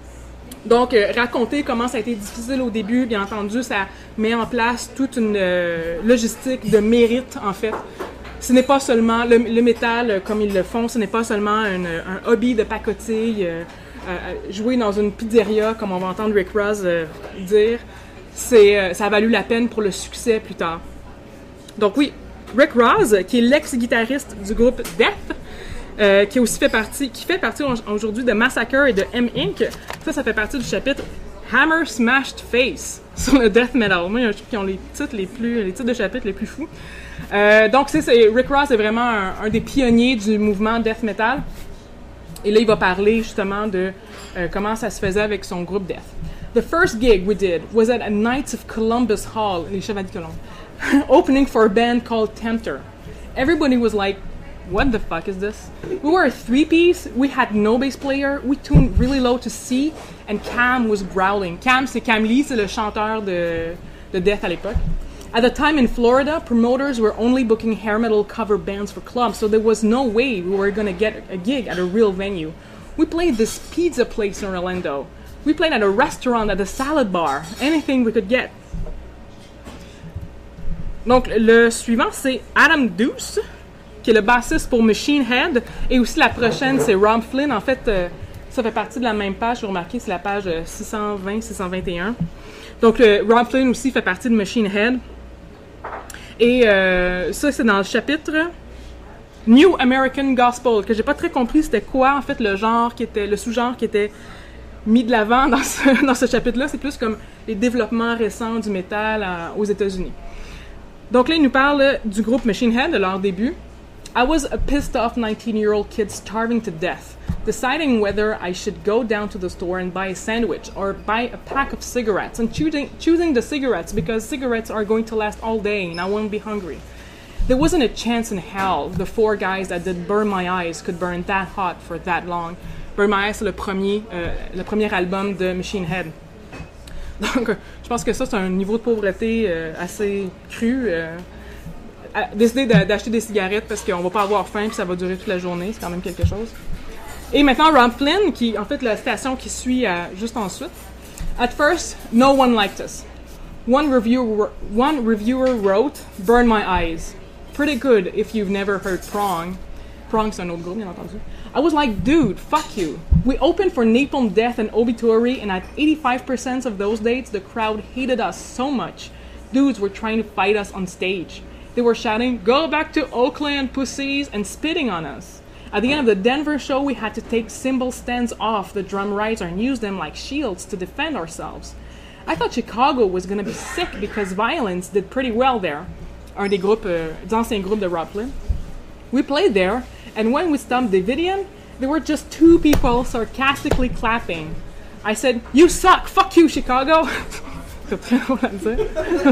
Donc, raconter comment ça a été difficile au début, bien entendu, ça met en place toute une logistique de mérite, en fait. Ce n'est pas seulement le métal comme ils le font, ce n'est pas seulement un hobby de pacotille, jouer dans une pizzeria, comme on va entendre Rick Ross dire. Ça a valu la peine pour le succès plus tard. Donc oui, Rick Ross, qui est l'ex-guitariste du groupe Death, qui fait partie aujourd'hui de Massacre et de M-Inc. Ça fait partie du chapitre Hammer Smashed Face sur le death metal. Moi, je trouve qu'ils ont les titres de chapitres les plus fous. Donc, Rick Ross est vraiment un des pionniers du mouvement death metal. Et là, il va parler justement de comment ça se faisait avec son groupe Death. The first gig we did was at a Knights of Columbus Hall, les Chevaliers de Colombe, opening for a band called Tempter. Everybody was like, what the fuck is this? We were a three-piece, we had no bass player, we tuned really low to C, and Cam was growling. Cam, c'est Cam Lee, c'est le chanteur de Death à l'époque. At the time in Florida, promoters were only booking hair metal cover bands for clubs, so there was no way we were gonna get a gig at a real venue. We played this pizza place in Orlando. We played at a restaurant, at a salad bar, anything we could get. Donc, le suivant, c'est Adam Deuce, qui est le bassiste pour Machine Head, et aussi la prochaine, c'est Rob Flynn. En fait, ça fait partie de la même page, vous remarquez, c'est la page 620-621. Donc, Rob Flynn aussi fait partie de Machine Head. Et ça, c'est dans le chapitre New American Gospel, que j'ai pas très compris c'était quoi, en fait, le sous-genre qui était mis de l'avant dans ce chapitre-là. C'est plus comme les développements récents du métal aux États-Unis. Donc là, il nous parle du groupe Machine Head, de leur début. I was a pissed off 19-year-old kid starving to death, deciding whether I should go down to the store and buy a sandwich or buy a pack of cigarettes, and choosing the cigarettes because cigarettes are going to last all day and I won't be hungry. There wasn't a chance in hell the four guys that did Burn My Eyes could burn that hot for that long. Burn My Eyes, c'est le premier album de Machine Head. Donc, je pense que ça, c'est un niveau de pauvreté assez cru. Décider d'acheter des cigarettes parce qu'on va pas avoir faim puis ça va durer toute la journée, c'est quand même quelque chose. Et maintenant, Rob Flynn, qui en fait la citation qui suit juste ensuite. At first, no one liked us. One reviewer wrote, "Burn my eyes. Pretty good if you've never heard Prong." Prong, c'est un autre groupe, bien entendu. I was like, dude, fuck you. We opened for Napalm Death and Obituary, and at 85% of those dates, the crowd hated us so much. Dudes were trying to fight us on stage. They were shouting, "Go back to Oakland, pussies," and spitting on us. At the end of the Denver show, we had to take cymbal stands off the drum riser and use them like shields to defend ourselves. I thought Chicago was going to be sick because Violence did pretty well there. Un des anciens groupes de Rob Flynn. We played there, and when we stopped Davidian, there were just two people sarcastically clapping. I said, "You suck! Fuck you, Chicago!" C'est très drôle à dire.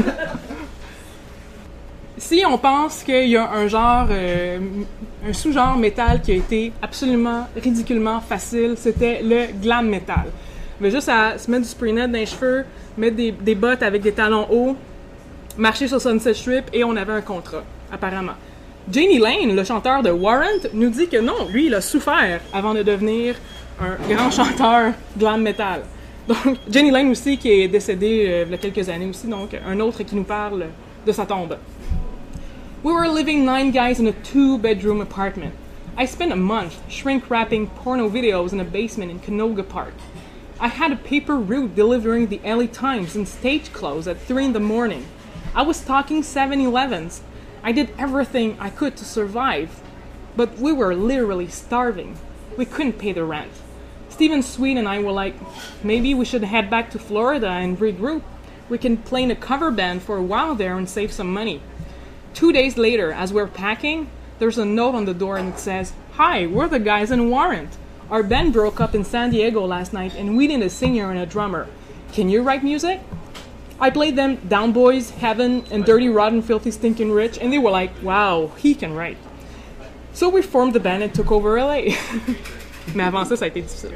Si on pense qu'il y a un sous-genre métal qui a été absolument ridiculement facile, c'était le glam metal. Mais juste à se mettre du spray net dans les cheveux, mettre des bottes avec des talons hauts, marcher sur Sunset Strip et on avait un contrat, apparemment. Jani Lane, le chanteur de Warrant, nous dit que non, lui, il a souffert avant de devenir un grand chanteur glam metal. Donc, Jani Lane aussi, qui est décédé il y a quelques années aussi, donc un autre qui nous parle de sa tombe. We were living 9 guys in a 2-bedroom apartment. I spent a month shrink-wrapping porno videos in a basement in Canoga Park. I had a paper route delivering the LA Times in stage clothes at 3 in the morning. I was stocking 7-Elevens. I did everything I could to survive. But we were literally starving. We couldn't pay the rent. Stephen Sweet and I were like, maybe we should head back to Florida and regroup. We can play in a cover band for a while there and save some money. 2 days later, as we're packing, there's a note on the door and it says, "Hi, we're the guys in Warrant. Our band broke up in San Diego last night and we need a singer and a drummer. Can you write music?" I played them Down Boys, Heaven, and Dirty Rotten Filthy Stinking Rich, and they were like, "Wow, he can write." So we formed the band and took over LA. Mais avant ça a été difficile.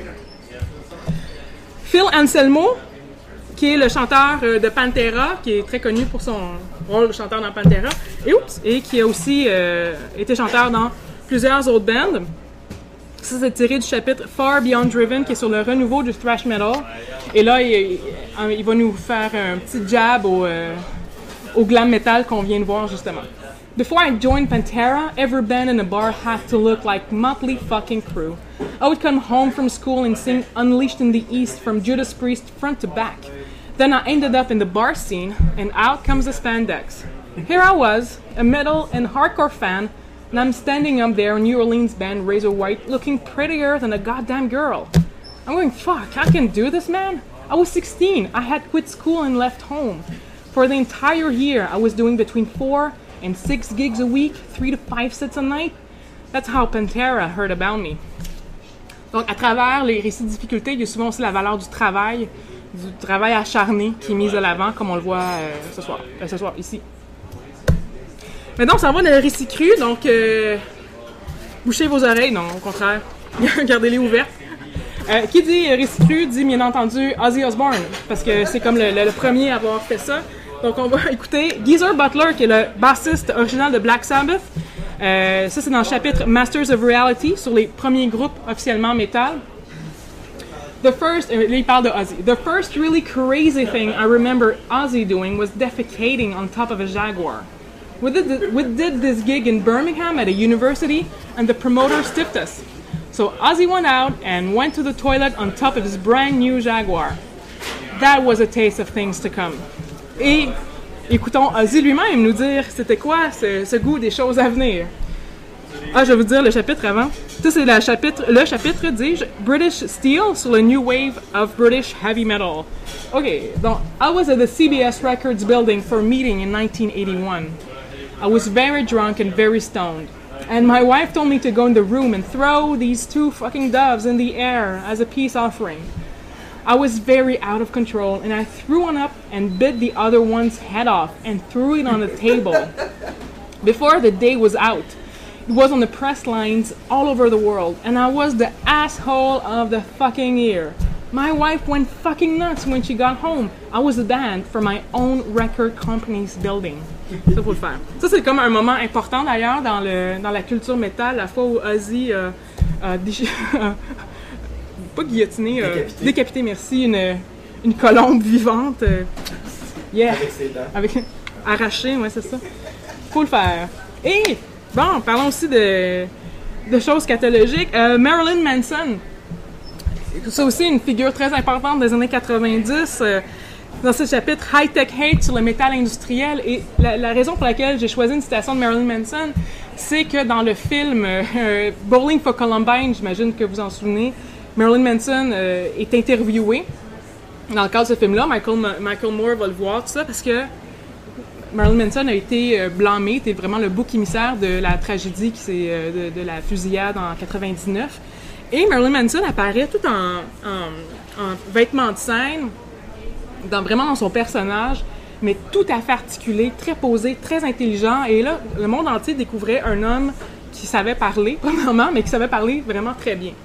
Phil Anselmo, qui est le chanteur de Pantera, qui est très connu pour son rôle de chanteur dans Pantera, et qui a aussi été chanteur dans plusieurs autres bands. Ça, c'est tiré du chapitre Far Beyond Driven, qui est sur le renouveau du thrash metal. Et là, il va nous faire un petit jab au glam metal qu'on vient de voir, justement. Before I joined Pantera, every band in a bar had to look like Motley fucking Crue. I would come home from school and sing Unleashed in the East from Judas Priest front to back. Then I ended up in the bar scene, and out comes the spandex. Here I was, a metal and hardcore fan, and I'm standing up there in New Orleans band Razor White looking prettier than a goddamn girl. I'm going, fuck, I can do this, man? I was 16, I had quit school and left home. For the entire year, I was doing between 4 and 6 gigs a week, 3 to 5 sets a night. That's how Pantera heard about me. Donc, à travers les récits de difficulté, il y a souvent aussi la valeur du travail. du travail acharné qui est mis de l'avant, comme on le voit ce soir, ici. Maintenant, on s'en va dans le récit cru, donc bouchez vos oreilles, non, au contraire, gardez-les ouvertes. Qui dit récit cru dit bien entendu Ozzy Osbourne, parce que c'est comme le premier à avoir fait ça. Donc on va écouter Geezer Butler, qui est le bassiste original de Black Sabbath. Ça, c'est dans le chapitre Masters of Reality, sur les premiers groupes officiellement métal. Là, il parle de Ozzy. The first really crazy thing I remember Ozzy doing was defecating on top of a Jaguar. We did this gig in Birmingham at a university, and the promoter stiffed us. So Ozzy went out and went to the toilet on top of his brand new Jaguar. That was a taste of things to come. Et écoutons Ozzy lui-même nous dire c'était quoi ce goût des choses à venir. Ah, je vais vous dire le chapitre avant. Ça, c'est le chapitre, dis-je, British Steel sur le New Wave of British Heavy Metal. OK, donc, I was at the CBS Records building for a meeting in 1981. I was very drunk and very stoned. And my wife told me to go in the room and throw these 2 fucking doves in the air as a peace offering. I was very out of control, and I threw one up and bit the other one's head off and threw it on the table. Before the day was out, it was on the press lines all over the world, and I was the asshole of the fucking year. My wife went fucking nuts when she got home. I was banned from my own record company's building. Ça, faut le faire. Ça, c'est comme un moment important, d'ailleurs, dans la culture métal, la fois où Ozzy pas guillotiné, décapité, merci, une colombe vivante. Yeah! Avec ses dents. Arrachée, ouais, c'est ça. Faut le faire. Et, bon, parlons aussi de choses cathologiques. Marilyn Manson. C'est aussi une figure très importante des années 90 dans ce chapitre High Tech Hate sur le métal industriel. Et la raison pour laquelle j'ai choisi une citation de Marilyn Manson, c'est que dans le film Bowling for Columbine, j'imagine que vous en souvenez, Marilyn Manson est interviewé dans le cadre de ce film-là. Michael Moore va le voir, tout ça, parce que Marilyn Manson a été blâmé, était vraiment le bouc émissaire de la tragédie de la fusillade en 99. Et Marilyn Manson apparaît tout en vêtements de scène, vraiment dans son personnage, mais tout à fait articulé, très posé, très intelligent. Et là, le monde entier découvrait un homme qui savait parler, premièrement, mais qui savait parler vraiment très bien.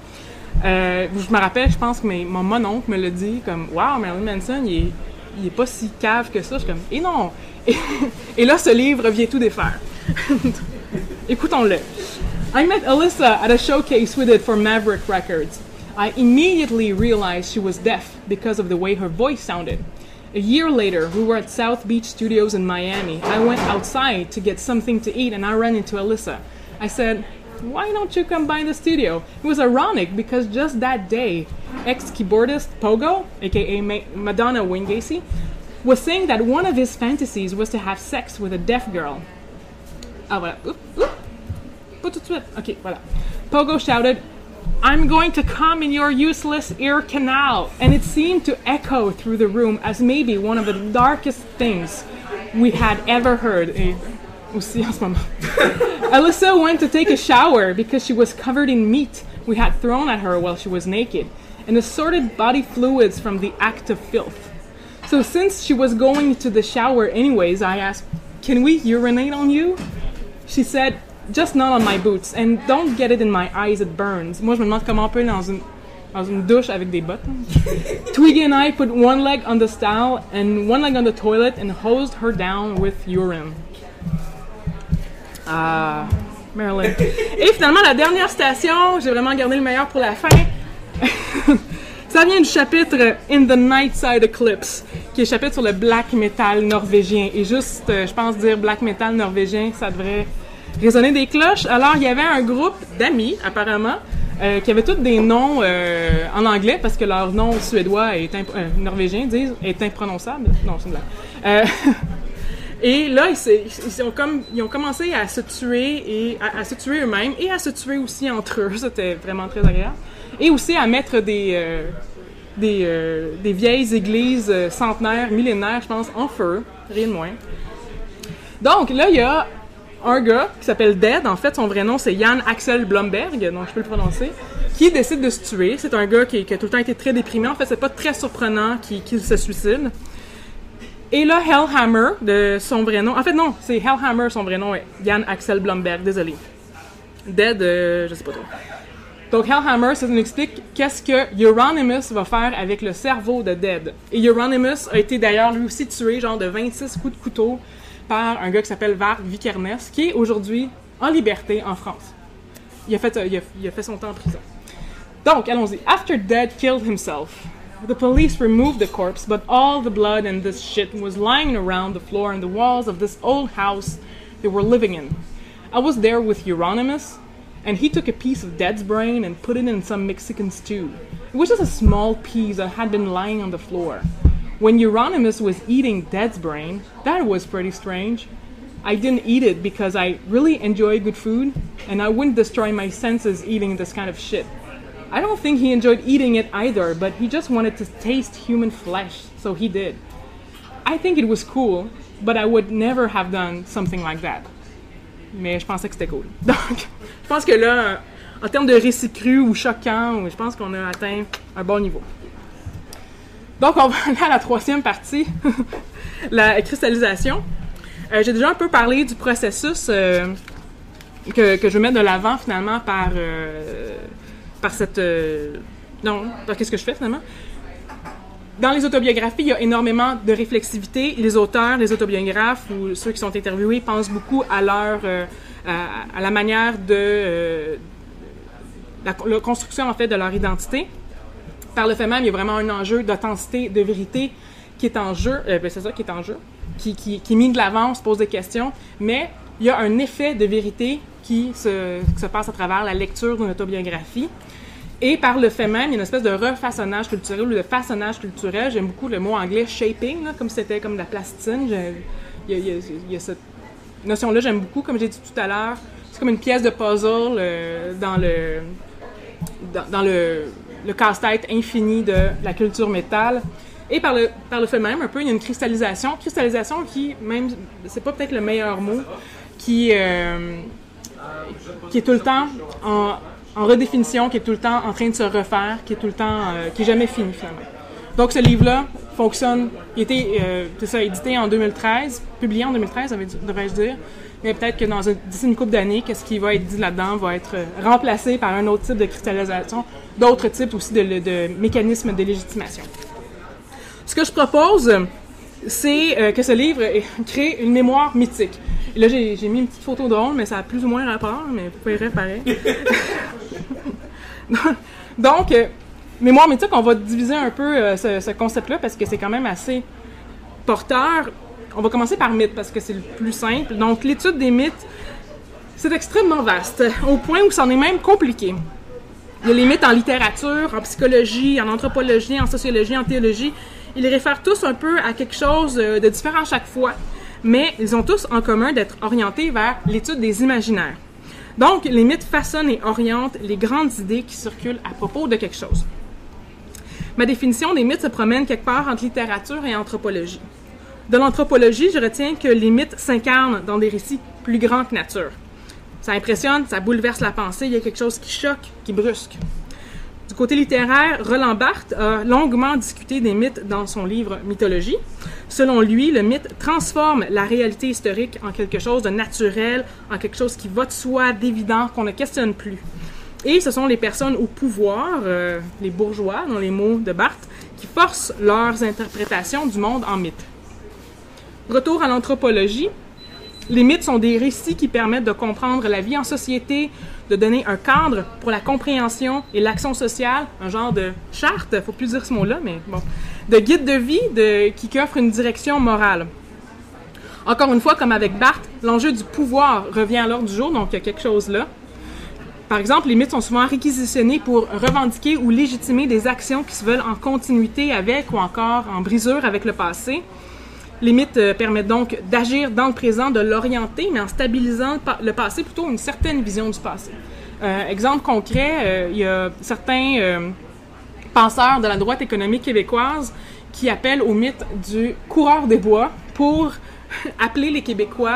Je me rappelle, je pense que mon mononcle me l'a dit, comme « Wow, Marilyn Manson, il est pas si cave que ça. » Je suis comme « Et non! » Et là, ce livre vient tout défaire. Écoutons-le. I met Alyssa at a showcase we did for Maverick Records. I immediately realized she was deaf because of the way her voice sounded. A year later, we were at South Beach Studios in Miami. I went outside to get something to eat and I ran into Alyssa. I said, "Why don't you come by the studio?" It was ironic because just that day, ex-keyboardist Pogo, aka Madonna Wayne Gacy, was saying that one of his fantasies was to have sex with a deaf girl. Ah voilà. Oups. Pas tout de suite. Ok, voilà. Pogo shouted, "I'm going to come in your useless ear canal." And it seemed to echo through the room as maybe one of the darkest things we had ever heard. Et aussi en ce moment. Alyssa went to take a shower because she was covered in meat we had thrown at her while she was naked, and assorted body fluids from the act of filth. So since she was going to the shower anyways, I asked, "Can we urinate on you?" She said, "Just not on my boots, and don't get it in my eyes, it burns." Moi, je me demande comment on peut aller dans une douche avec des bottes. Twiggy and I put one leg on the stall and one leg on the toilet and hosed her down with urine. Ah, Marilyn. Et finalement, la dernière citation, j'ai vraiment gardé le meilleur pour la fin. Ça vient du chapitre In the Nightside Eclipse, qui est le chapitre sur le black metal norvégien. Et juste, je pense dire black metal norvégien, ça devrait résonner des cloches. Alors, il y avait un groupe d'amis, apparemment, qui avaient tous des noms en anglais, parce que leur nom suédois norvégien, disent, est imprononçable. Non, c'est une blague. Et là, ils ont commencé à se tuer, et à se tuer eux-mêmes, et à se tuer aussi entre eux. C'était vraiment très agréable. Et aussi à mettre des vieilles églises centenaires, millénaires, je pense, en feu, rien de moins. Donc là, il y a un gars qui s'appelle Dead, en fait, son vrai nom, c'est Jan Axel Blomberg, donc je peux le prononcer, qui décide de se tuer. C'est un gars qui a tout le temps été très déprimé. En fait, c'est pas très surprenant qu'il se suicide. Et là, Hellhammer, de son vrai nom... En fait, non, c'est Hellhammer, son vrai nom, est Jan Axel Blomberg, désolé. Dead, je sais pas trop. Donc, Hellhammer, ça nous explique qu'est-ce que Euronymous va faire avec le cerveau de Dead. Et Euronymous a été d'ailleurs lui aussi tué, genre de 26 coups de couteau, par un gars qui s'appelle Varg Vikernes, qui est aujourd'hui en liberté en France. Il a fait son temps en prison. Donc, allons-y. After Dead killed himself, the police removed the corpse, but all the blood and this shit was lying around the floor and the walls of this old house they were living in. I was there with Euronymous, and he took a piece of Dead's brain and put it in some Mexican stew. It was just a small piece that had been lying on the floor. When Euronymous was eating Dead's brain, that was pretty strange. I didn't eat it because I really enjoy good food, and I wouldn't destroy my senses eating this kind of shit. I don't think he enjoyed eating it either, but he just wanted to taste human flesh, so he did. I think it was cool, but I would never have done something like that. Mais je pensais que c'était cool. Donc, je pense que là, en termes de récit cru ou choquant, je pense qu'on a atteint un bon niveau. Donc, on va aller à la troisième partie, la cristallisation. J'ai déjà un peu parlé du processus que je vais mettre de l'avant, finalement, par cette... non, par qu'est-ce que je fais, finalement? Dans les autobiographies, il y a énormément de réflexivité. Les auteurs, les autobiographes ou ceux qui sont interviewés pensent beaucoup à à la manière de la construction, en fait, de leur identité. Par le fait même, il y a vraiment un enjeu d'authenticité, de vérité qui est en jeu. C'est ça qui est en jeu, qui est mis de l'avant, on se pose des questions, mais il y a un effet de vérité qui se passe à travers la lecture d'une autobiographie. Et par le fait même, il y a une espèce de refaçonnage culturel ou de façonnage culturel. J'aime beaucoup le mot anglais « shaping », là, comme si c'était comme de la plastine. Il y a cette notion-là, j'aime beaucoup. Comme j'ai dit tout à l'heure, c'est comme une pièce de puzzle dans le casse-tête infini de la culture métal. Et par le fait même, un peu, il y a une cristallisation. Cristallisation qui, même, c'est pas peut-être le meilleur mot, qui est tout le temps en redéfinition, qui est tout le temps en train de se refaire, qui est tout le temps, qui est jamais fini, finalement. Donc, ce livre-là fonctionne, il a été, édité en 2013, publié en 2013, devrais-je dire, mais peut-être que d'ici une couple d'années, qu'est-ce qui va être dit là-dedans va être remplacé par un autre type de cristallisation, d'autres types aussi de mécanismes de légitimation. Ce que je propose, c'est que ce livre crée une mémoire mythique. Et là, j'ai mis une petite photo drôle, mais ça a plus ou moins rapport, mais vous pouvez rire pareil. Donc, mémoire mythique, on va diviser un peu ce concept-là parce que c'est quand même assez porteur. On va commencer par mythe parce que c'est le plus simple. Donc, l'étude des mythes, c'est extrêmement vaste, au point où c'en est même compliqué. Il y a les mythes en littérature, en psychologie, en anthropologie, en sociologie, en théologie. Ils réfèrent tous un peu à quelque chose de différent chaque fois, mais ils ont tous en commun d'être orientés vers l'étude des imaginaires. Donc, les mythes façonnent et orientent les grandes idées qui circulent à propos de quelque chose. Ma définition des mythes se promène quelque part entre littérature et anthropologie. De l'anthropologie, je retiens que les mythes s'incarnent dans des récits plus grands que nature. Ça impressionne, ça bouleverse la pensée, il y a quelque chose qui choque, qui brusque. Du côté littéraire, Roland Barthes a longuement discuté des mythes dans son livre « Mythologie ». Selon lui, le mythe transforme la réalité historique en quelque chose de naturel, en quelque chose qui va de soi, d'évident, qu'on ne questionne plus. Et ce sont les personnes au pouvoir, les bourgeois, dans les mots de Barthes, qui forcent leurs interprétations du monde en mythe. Retour à l'anthropologie. Les mythes sont des récits qui permettent de comprendre la vie en société, de donner un cadre pour la compréhension et l'action sociale, un genre de charte, faut plus dire ce mot-là, mais bon, de guide de vie qui offre une direction morale. Encore une fois, comme avec Barthes, l'enjeu du pouvoir revient à l'ordre du jour, donc il y a quelque chose là. Par exemple, les mythes sont souvent réquisitionnés pour revendiquer ou légitimer des actions qui se veulent en continuité avec ou encore en brisure avec le passé. Les mythes permettent donc d'agir dans le présent, de l'orienter, mais en stabilisant le passé, plutôt une certaine vision du passé. Exemple concret, il y a certains penseurs de la droite économique québécoise qui appellent au mythe du coureur des bois pour appeler les Québécois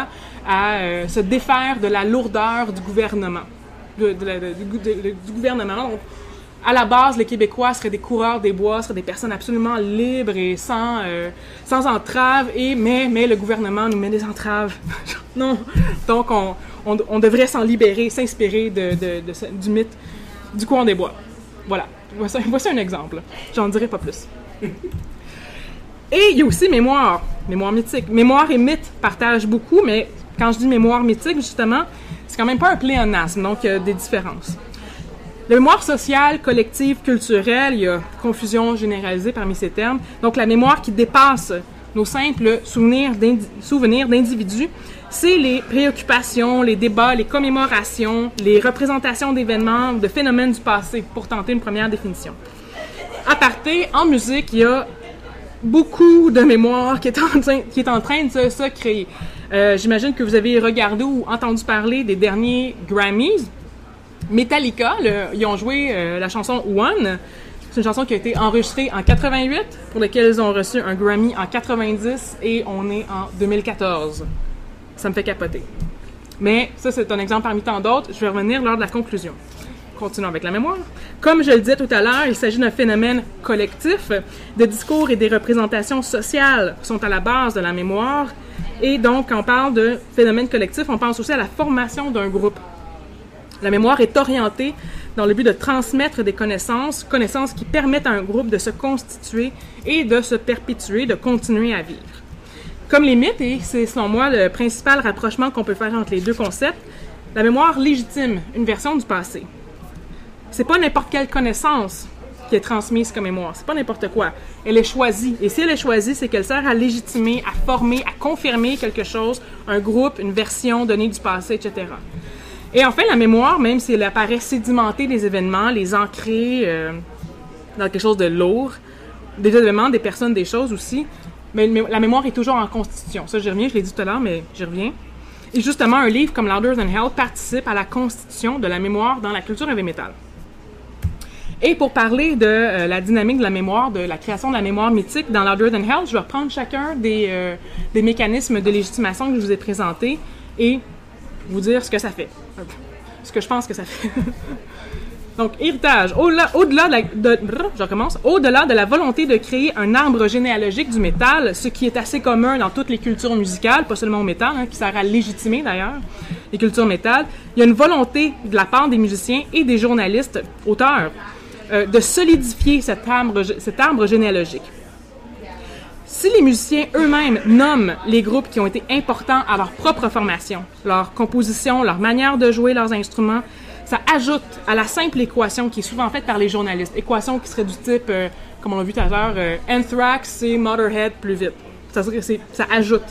à se défaire de la lourdeur du gouvernement. Du gouvernement. Donc, à la base, les Québécois seraient des coureurs des bois, seraient des personnes absolument libres et sans entraves, mais le gouvernement nous met des entraves. Non. Donc, on devrait s'en libérer, s'inspirer du mythe du courant des bois. Voilà. Voici un exemple. J'en dirai pas plus. Et il y a aussi mémoire mythique. Mémoire et mythe partagent beaucoup, mais quand je dis mémoire mythique, justement, c'est quand même pas un pléonasme, donc il y a des différences. La mémoire sociale, collective, culturelle, il y a confusion généralisée parmi ces termes. Donc la mémoire qui dépasse nos simples souvenirs d'individus, c'est les préoccupations, les débats, les commémorations, les représentations d'événements, de phénomènes du passé, pour tenter une première définition. À parté, en musique, il y a beaucoup de mémoire qui est en train de se créer. J'imagine que vous avez regardé ou entendu parler des derniers Grammys. Metallica, ils ont joué la chanson One. C'est une chanson qui a été enregistrée en 88, pour laquelle ils ont reçu un Grammy en 90, et on est en 2014. Ça me fait capoter. Mais ça, c'est un exemple parmi tant d'autres. Je vais revenir lors de la conclusion. Continuons avec la mémoire. Comme je le disais tout à l'heure, il s'agit d'un phénomène collectif de discours et des représentations sociales qui sont à la base de la mémoire. Et donc, quand on parle de phénomène collectif, on pense aussi à la formation d'un groupe. La mémoire est orientée dans le but de transmettre des connaissances qui permettent à un groupe de se constituer et de se perpétuer, de continuer à vivre. Comme les mythes, et c'est selon moi le principal rapprochement qu'on peut faire entre les deux concepts, la mémoire légitime une version du passé. C'est pas n'importe quelle connaissance qui est transmise comme mémoire, c'est pas n'importe quoi. Elle est choisie, et si elle est choisie, c'est qu'elle sert à légitimer, à former, à confirmer quelque chose, un groupe, une version donnée du passé, etc. Et enfin, la mémoire, même si elle apparaît sédimenter des événements, les ancrer dans quelque chose de lourd, des événements, des personnes, des choses aussi, mais la mémoire est toujours en constitution. Ça, j'y reviens, je l'ai dit tout à l'heure, mais j'y reviens. Et justement, un livre comme Louder Than Hell participe à la constitution de la mémoire dans la culture heavy metal. Et pour parler de la dynamique de la mémoire, de la création de la mémoire mythique dans Louder Than Hell, je vais reprendre chacun des mécanismes de légitimation que je vous ai présentés et vous dire ce que ça fait. Ce que je pense que ça fait. Donc, héritage. Au-delà de la volonté de créer un arbre généalogique du métal, ce qui est assez commun dans toutes les cultures musicales, pas seulement au métal, qui sert à légitimer d'ailleurs les cultures métal, il y a une volonté de la part des musiciens et des journalistes, auteurs, de solidifier cet arbre généalogique. Si les musiciens eux-mêmes nomment les groupes qui ont été importants à leur propre formation, leur composition, leur manière de jouer leurs instruments, ça ajoute à la simple équation qui est souvent faite par les journalistes. Équation qui serait du type, comme on l'a vu tout à l'heure, Anthrax, c'est Motorhead plus vite. Ça ajoute.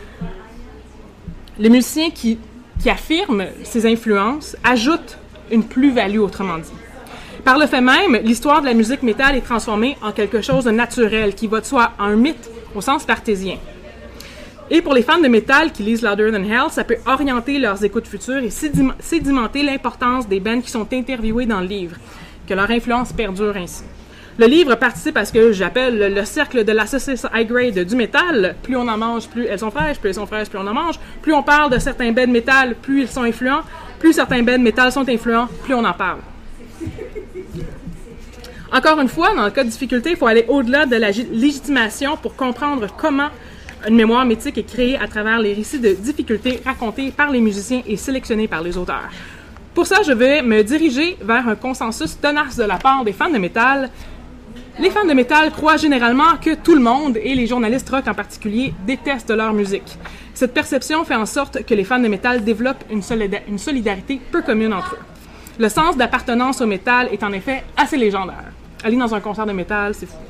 Les musiciens qui affirment ces influences ajoutent une plus-value, autrement dit. Par le fait même, l'histoire de la musique métal est transformée en quelque chose de naturel, qui va de soi à un mythe au sens cartésien. Et pour les fans de métal qui lisent Louder Than Hell, ça peut orienter leurs écoutes futures et sédimenter l'importance des bands qui sont interviewés dans le livre, que leur influence perdure ainsi. Le livre participe à ce que j'appelle le cercle de la saucisse high grade du métal. Plus on en mange, plus elles sont fraîches, plus elles sont fraîches, plus on en mange. Plus on parle de certains bands métal, plus ils sont influents. Plus certains bands métal sont influents, plus on en parle. Encore une fois, dans le cas de difficulté, il faut aller au-delà de la légitimation pour comprendre comment une mémoire mythique est créée à travers les récits de difficultés racontés par les musiciens et sélectionnés par les auteurs. Pour ça, je vais me diriger vers un consensus tenace de la part des fans de métal. Les fans de métal croient généralement que tout le monde, et les journalistes rock en particulier, détestent leur musique. Cette perception fait en sorte que les fans de métal développent une solidarité peu commune entre eux. Le sens d'appartenance au métal est en effet assez légendaire. Aller dans un concert de métal, c'est fou.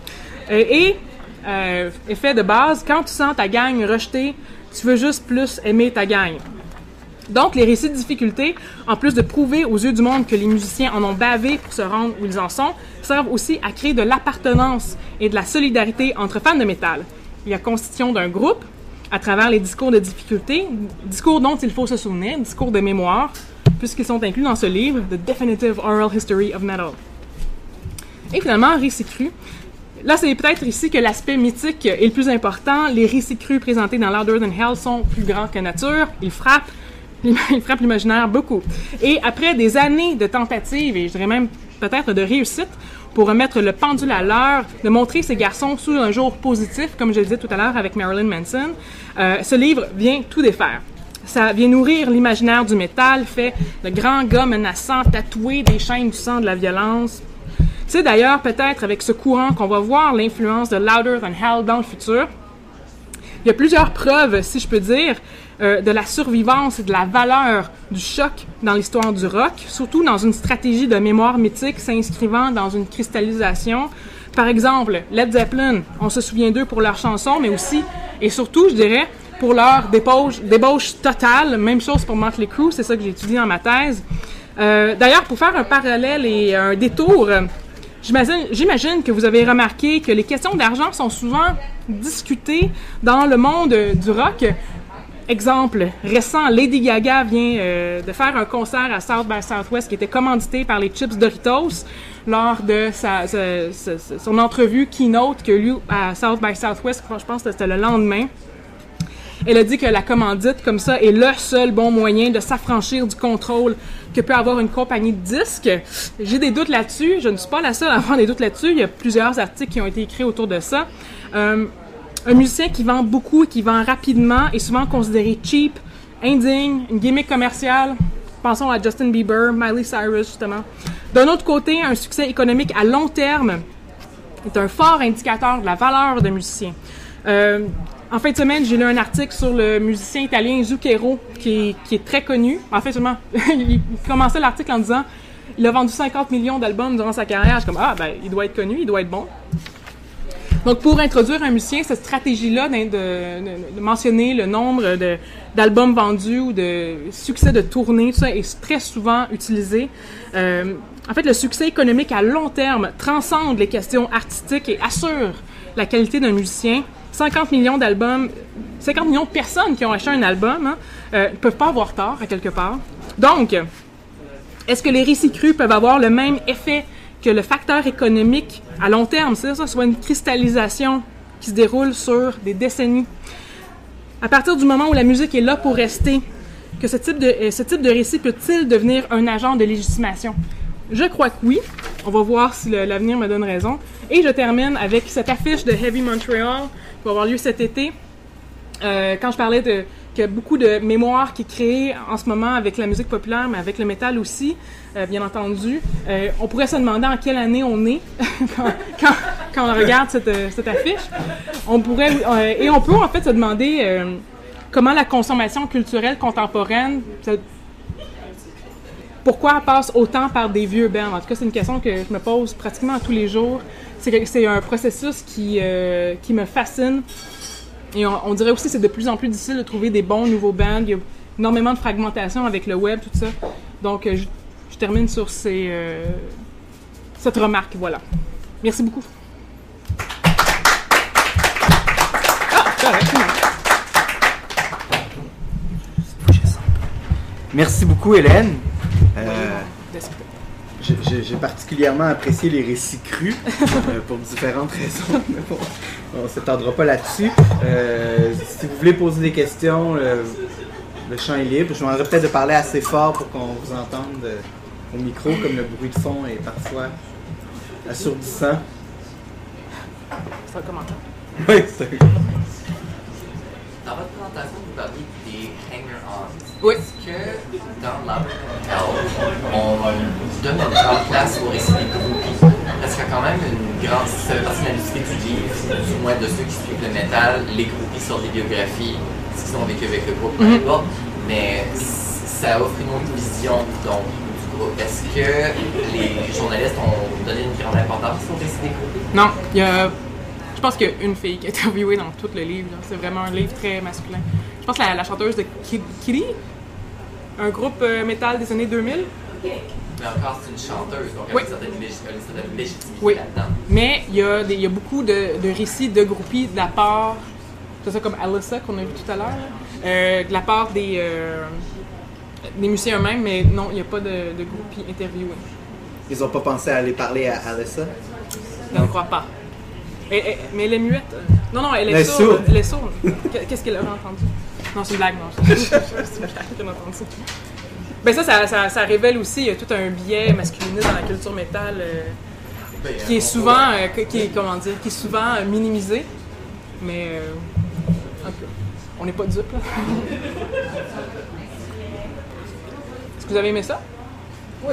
Effet de base, quand tu sens ta gang rejetée, tu veux juste plus aimer ta gang. Donc, les récits de difficulté, en plus de prouver aux yeux du monde que les musiciens en ont bavé pour se rendre où ils en sont, servent aussi à créer de l'appartenance et de la solidarité entre fans de métal. Il y a constitution d'un groupe à travers les discours de difficulté, discours dont il faut se souvenir, discours de mémoire, puisqu'ils sont inclus dans ce livre, The Definitive Oral History of Metal. Et finalement, récit cru. Là, c'est peut-être ici que l'aspect mythique est le plus important. Les récits crus présentés dans Louder Than Hell sont plus grands que nature. Ils frappent l'imaginaire beaucoup. Et après des années de tentatives, et je dirais même peut-être de réussite, pour remettre le pendule à l'heure, de montrer ces garçons sous un jour positif, comme je le disais tout à l'heure avec Marilyn Manson, ce livre vient tout défaire. Ça vient nourrir l'imaginaire du métal, fait de grands gars menaçants, tatoués, des chaînes du sang, de la violence. C'est d'ailleurs peut-être avec ce courant qu'on va voir l'influence de Louder Than Hell dans le futur. Il y a plusieurs preuves, si je peux dire, de la survivance et de la valeur du choc dans l'histoire du rock, surtout dans une stratégie de mémoire mythique s'inscrivant dans une cristallisation. Par exemple, Led Zeppelin, on se souvient d'eux pour leurs chansons, mais aussi, et surtout, je dirais, pour leur débauche totale. Même chose pour Motley Crue, c'est ça que j'ai étudié dans ma thèse. D'ailleurs, pour faire un parallèle et un détour, j'imagine que vous avez remarqué que les questions d'argent sont souvent discutées dans le monde du rock. Exemple récent, Lady Gaga vient de faire un concert à South by Southwest qui était commandité par les Chips Doritos lors de son entrevue keynote qu'il y a eu à South by Southwest, je pense que c'était le lendemain. Elle a dit que la commandite, comme ça, est le seul bon moyen de s'affranchir du contrôle que peut avoir une compagnie de disques. J'ai des doutes là-dessus. Je ne suis pas la seule à avoir des doutes là-dessus. Il y a plusieurs articles qui ont été écrits autour de ça. Un musicien qui vend beaucoup et qui vend rapidement est souvent considéré cheap, indigne, une gimmick commerciale. Pensons à Justin Bieber, Miley Cyrus, justement. D'un autre côté, un succès économique à long terme est un fort indicateur de la valeur d'un musicien. En fin de semaine, j'ai lu un article sur le musicien italien Zucchero, qui est très connu. En fait, seulement, il commençait l'article en disant « Il a vendu 50 millions d'albums durant sa carrière. » Je suis comme « Ah, ben, il doit être connu, il doit être bon. » Donc, pour introduire un musicien, cette stratégie-là de mentionner le nombre d'albums vendus ou de succès de tournée, tout ça est très souvent utilisé. En fait, le succès économique à long terme transcende les questions artistiques et assure la qualité d'un musicien. 50 millions d'albums, 50 millions de personnes qui ont acheté un album ne peuvent pas avoir tort, à quelque part. Donc, est-ce que les récits crus peuvent avoir le même effet que le facteur économique à long terme, c'est ça, soit une cristallisation qui se déroule sur des décennies? À partir du moment où la musique est là pour rester, que ce type de récit peut-il devenir un agent de légitimation? Je crois que oui. On va voir si l'avenir me donne raison. Et je termine avec cette affiche de Heavy Montreal qui va avoir lieu cet été. Quand je parlais qu'il y a beaucoup de mémoire qui est créée en ce moment avec la musique populaire, mais avec le métal aussi, bien entendu. On pourrait se demander en quelle année on est quand on regarde cette affiche. On peut en fait se demander comment la consommation culturelle contemporaine, pourquoi elle passe autant par des vieux bands. En tout cas, c'est une question que je me pose pratiquement tous les jours. C'est un processus qui me fascine. Et on dirait aussi que c'est de plus en plus difficile de trouver des bons nouveaux bands. Il y a énormément de fragmentation avec le web, tout ça. Donc, je termine sur cette remarque. Voilà. Merci beaucoup. Merci beaucoup, Hélène. J'ai particulièrement apprécié les récits crus pour différentes raisons. Mais bon, on ne s'étendra pas là-dessus. Si vous voulez poser des questions, le champ est libre. Je m'en peut-être de parler assez fort pour qu'on vous entende au micro, comme le bruit de fond est parfois assourdissant. C'est un commentaire. Oui, c'est Dans votre présentation, vous parliez des hanger-ons. Oui. Est-ce que dans Louder Than Hell, on donne une grande place au récit des groupies? Est-ce qu'il y a quand même une grande... Ça fait partie de l'industrie du livre, du moins de ceux qui suivent le métal, les groupies sur des biographies, ce qu'ils ont vécu avec le groupe, peu importe, mais ça offre une autre vision donc, du groupe. Est-ce que les journalistes ont donné une grande importance au récit des groupies? Non, il y a... Je pense qu'il y a une fille qui est interviewée dans tout le livre. Là. C'est vraiment un livre très masculin. Je pense que la chanteuse de Kitty, un groupe métal des années 2000. Mais encore, c'est une chanteuse, donc elle a une certaine légitimité là-dedans. Mais il y a beaucoup de récits de groupies de la part, c'est ça comme Alyssa qu'on a vu tout à l'heure, de la part des musiciens eux-mêmes, mais non, il n'y a pas de groupies interviewées. Ils n'ont pas pensé à aller parler à Alyssa? Je ne crois pas. Mais elle est muette. Non, elle est Elle est sourde. sourde. Elle est sourde. Qu'est-ce qu'elle aurait entendu? Non, c'est une blague, non. C'est une blague qu'elle a entendu. Ben ça révèle aussi tout un biais masculiniste dans la culture métal qui est souvent, qui est souvent minimisé. Mais un peu. On n'est pas dupes, là. Est-ce que vous avez aimé ça? Oui.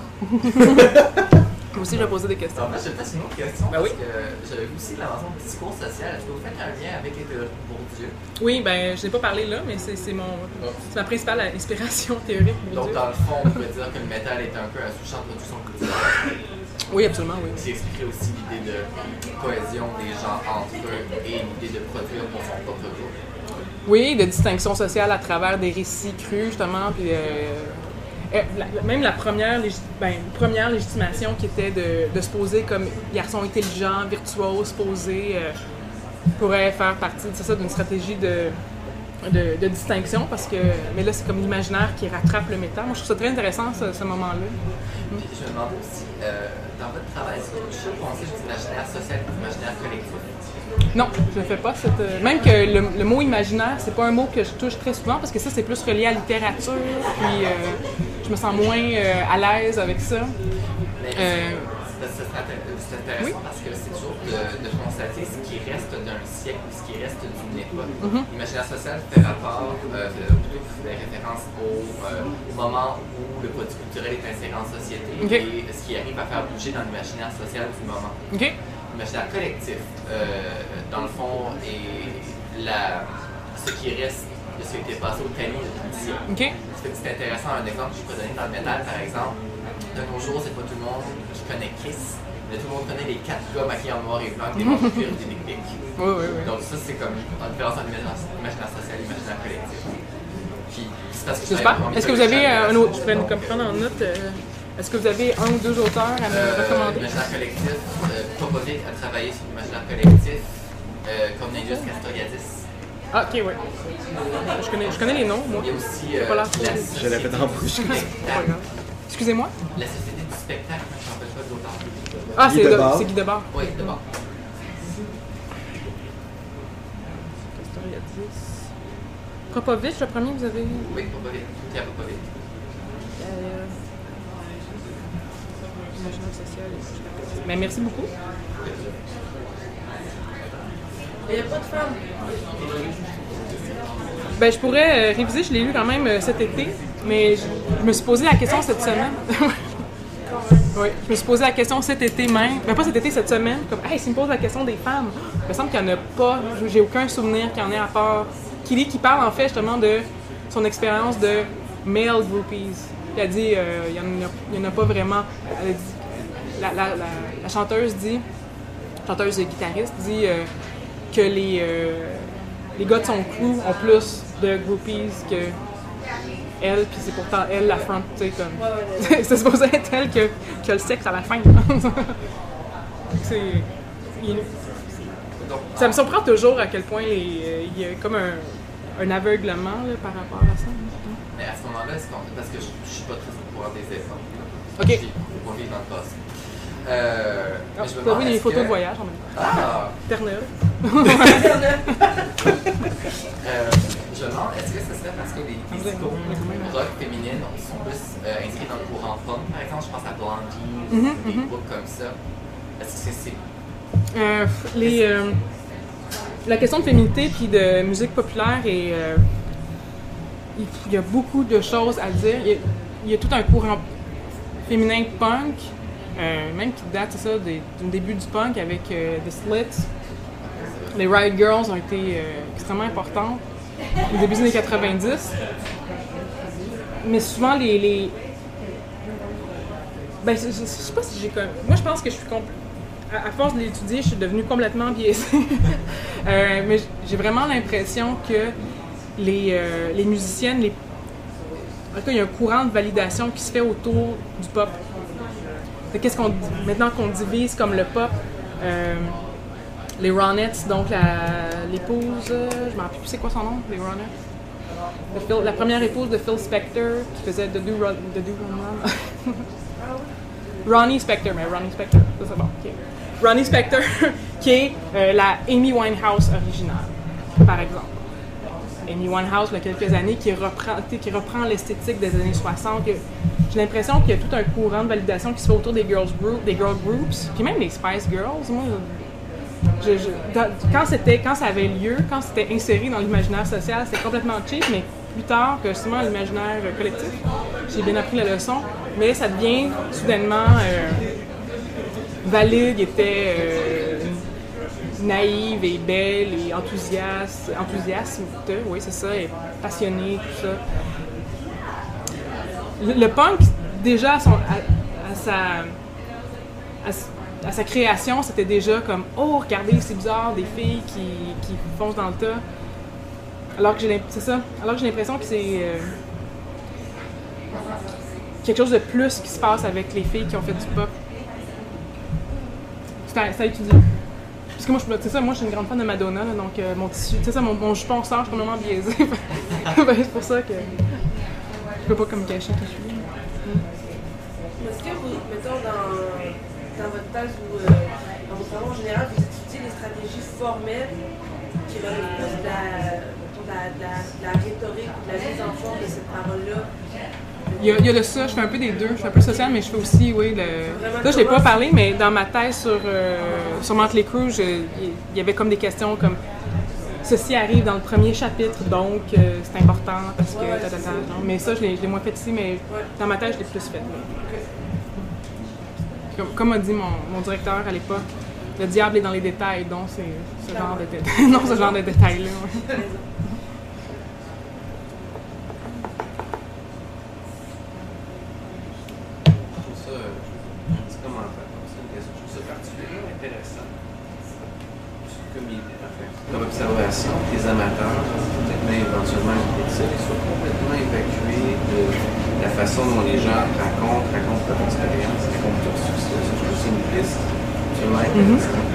Moi aussi, je vais poser des questions. En fait, je vais passer une autre question. Ben oui. Parce que j'avais vu aussi la mention psychosociale. Est-ce que vous faites un lien avec les théories de Bourdieu? Oui, ben je n'ai pas parlé là, mais c'est ma principale inspiration théorique. Donc, dans le fond, on pourrait dire que le métal est un peu un sous-champ de production culturelle. Oui, absolument, oui. Qui expliquerait aussi l'idée de cohésion des gens entre eux et l'idée de produire pour son propre groupe. Oui, de distinction sociale à travers des récits crus, justement, puis même la première légitimation qui était de se poser comme garçon intelligent, virtuose, posé, pourrait faire partie d'une stratégie de distinction, parce que, mais là, c'est comme l'imaginaire qui rattrape le métal. Moi, je trouve ça très intéressant, ce moment-là. Puis, je me demandais aussi, dans votre travail, est-ce que vous touchez au concept d'imaginaire social et d'imaginaire collectif? Non, je ne fais pas cette... Même que le mot imaginaire, c'est pas un mot que je touche très souvent, parce que ça, c'est plus relié à la littérature, puis je me sens moins à l'aise avec ça. C'est intéressant, oui, parce que c'est toujours de constater ce qui reste d'un siècle, ce qui reste d'une époque. L'imaginaire social fait rapport, plutôt fait référence au moment où le produit culturel est inséré en société et ce qui arrive à faire bouger dans l'imaginaire social du moment. L'imaginaire collectif, dans le fond, est ce qui reste de ce qui a été passé au tamis de tradition. C'est intéressant, un exemple que je peux donner dans le métal, par exemple. De nos jours, c'est pas tout le monde qui connaît Kiss, mais tout le monde connaît les 4 gars maquillés en noir et blanc, des manches de cuir et des big pics. Oui. Donc ça, c'est comme la différence entre l'imaginaire social et l'imaginaire collectif. Puis, c'est parce que j'espère. Est-ce que vous avez un autre, je pourrais nous prendre en note, est-ce que vous avez un ou deux auteurs à me recommander? L'imaginaire collectif, Popovic a travaillé sur l'imaginaire collectif, comme Ninjus Castoriadis. Ah, ok, ouais. Je connais les noms, moi. Il y a aussi je l'avais dans la bouche. Excusez-moi? La Société du spectacle, je ne me rappelle pas de l'auteur. Ah, c'est Guy Debord. Oui, Debord. Popovic, le premier, vous avez... Oui, Popovic. Pierre Popovic. Mais merci beaucoup. Il n'y a pas de femme. Ben, je pourrais réviser, je l'ai lu quand même cet été, mais je me suis posé la question cette semaine. Oui, je me suis posé la question cet été même, ben pas cet été, cette semaine, comme, hey, s'il me pose la question des femmes, il me semble qu'il n'y en a pas, j'ai aucun souvenir qu'il y en ait à part. Killy qui parle en fait justement de son expérience de male groupies. Elle a dit, il n'y en a pas vraiment. Elle a dit, la chanteuse et guitariste dit que les gars de son crew ont plus de groupies que elle, puis c'est pourtant elle la front, tu sais, comme... c'est supposé être elle qui a le sexe à la fin. Ça me surprend toujours à quel point il y a comme un aveuglement là, par rapport à ça. Mais à ce moment-là, parce que je ne suis pas très au courant des efforts. OK. Je vis dans le passé. Oui, des photos de voyage en même temps. Ah! Terre-Neuve. Je me demande, est-ce que ce serait parce que les icônes rock féminines sont plus inscrites dans le courant punk, par exemple? Je pense à Blondie, des groupes comme ça. Est-ce que c'est... la question de féminité puis de musique populaire, et il y a beaucoup de choses à dire. Il y a tout un courant féminin punk, même qui date, c'est ça, du début du punk avec The Slits. Les Riot Girls ont été extrêmement importantes au début des années 90. Mais souvent, ben, je sais pas si j'ai comme... Moi, je pense que je suis à force de l'étudier, je suis devenue complètement biaisée. Mais j'ai vraiment l'impression que les musiciennes, en tout cas, il y a un courant de validation qui se fait autour du pop. Maintenant qu'on divise comme le pop, les Ronettes, donc l'épouse, je ne me rappelle plus c'est quoi son nom, les Ronettes. La première épouse de Phil Spector, qui faisait The Do Run. Ronnie Spector, mais Ronnie Spector, ça c'est bon. Okay. Ronnie Spector, qui est la Amy Winehouse originale, par exemple. Amy Winehouse, il y a quelques années, qui reprend l'esthétique des années 60. J'ai l'impression qu'il y a tout un courant de validation qui se fait autour des girl groups, puis même les Spice Girls. Moi, quand ça avait lieu, quand c'était inséré dans l'imaginaire social, c'était complètement cheap, mais plus tard, que justement l'imaginaire collectif, j'ai bien appris la leçon, mais ça devient soudainement valide, était naïve et belle et enthousiaste, oui c'est ça, et passionnée, tout ça. Le punk, déjà à sa création, c'était déjà comme « Oh, regardez, c'est bizarre, des filles qui foncent dans le tas ». Alors que j'ai l'impression que c'est quelque chose de plus qui se passe avec les filles qui ont fait du pop. C'est à étudier. Parce que moi je suis une grande fan de Madonna, là, donc mon tissu, mon jupon sort, je suis complètement biaisée. C'est pour ça que je peux pas comme cacher qui je suis. Est-ce que vous, mettons, dans votre thèse ou dans vos travaux en général, vous étudiez les stratégies formelles qui relèvent plus de la rhétorique, de la mise en forme de cette parole-là? Il y a de ça, je fais un peu des deux. Je fais un peu social, mais je fais aussi, oui, là, je l'ai pas parlé, mais dans ma thèse sur Motley Crue, il y avait comme des questions comme ceci arrive dans le premier chapitre, donc c'est important parce que mais ça, je l'ai moins fait ici, mais dans ma thèse, je l'ai plus fait. Comme a dit mon directeur à l'époque, le diable est dans les détails, donc c'est ce genre de détails. Non, ce genre de détails-là. Ouais. Comme observation, les amateurs, peut-être même éventuellement les critiques, soient complètement évacués de la façon dont les gens racontent leur expérience, racontent leur succès. Je trouve que c'est une piste absolument intéressante.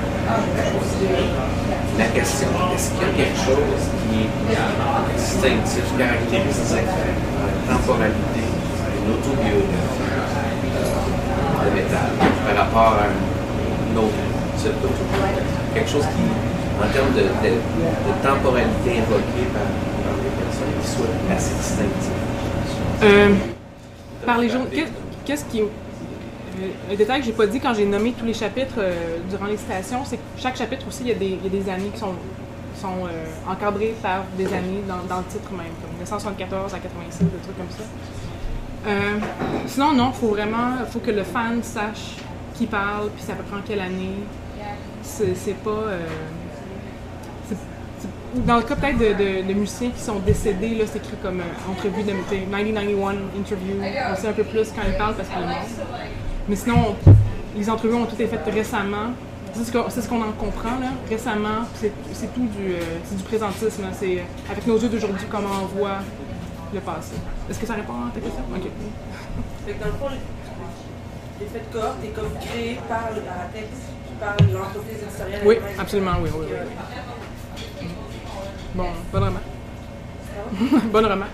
La question, est-ce qu'il y a quelque chose qui est distinctif, caractéristique dans la temporalité d'une autobiographie de métal par rapport à un autre type d'autobiographie? Quelque chose qui, en termes de temporalité évoquée par les personnes, qui soit assez distinctif. Par les jours, qu'est-ce qui... Un détail que j'ai pas dit quand j'ai nommé tous les chapitres durant les citations, c'est que chaque chapitre aussi, il y a des années qui sont encadrées par des années dans le titre même, comme 1974 à 86, des trucs comme ça. Sinon, non, faut que le fan sache qui parle, puis ça peut prendre quelle année. C'est pas... dans le cas peut-être de musiciens qui sont décédés, là, c'est écrit comme entrevue de 1991 interview. On sait un peu plus quand ils parlent parce qu'il est mort. Mais sinon, les entrevues ont toutes été faites récemment. C'est ce qu'on en comprend, là. Récemment, c'est tout du présentisme. Là. C'est avec nos yeux d'aujourd'hui comment on voit le passé. Est-ce que ça répond à ta question? OK. Fait que dans le fond, l'effet de cohorte est comme créé par le paratexte, par l'entreprise éditoriale. Oui, absolument, oui. Bon, bonne remarque. Bonne remarque.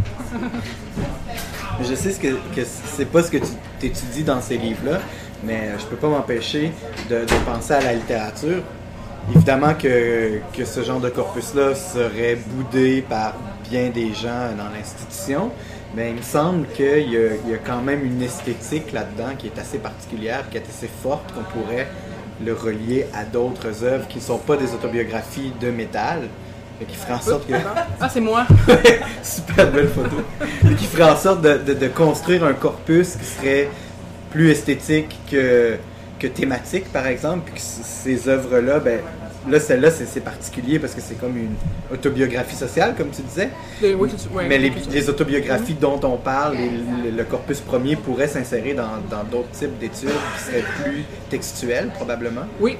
Je sais que c'est pas ce que tu étudies dans ces livres-là, mais je peux pas m'empêcher de penser à la littérature. Évidemment que ce genre de corpus-là serait boudé par bien des gens dans l'institution, mais il me semble qu'il y a quand même une esthétique là-dedans qui est assez particulière, qui est assez forte, qu'on pourrait le relier à d'autres œuvres qui ne sont pas des autobiographies de métal, mais qui feraient en sorte que... Ah, c'est moi! Super belle photo! Mais qui ferait en sorte de construire un corpus qui serait plus esthétique que thématique, par exemple, puis que ces œuvres-là, ben là, celle-là, c'est particulier parce que c'est comme une autobiographie sociale, comme tu disais. Mais les autobiographies dont on parle, le corpus premier pourrait s'insérer dans d'autres types d'études qui seraient plus textuelles, probablement. Oui.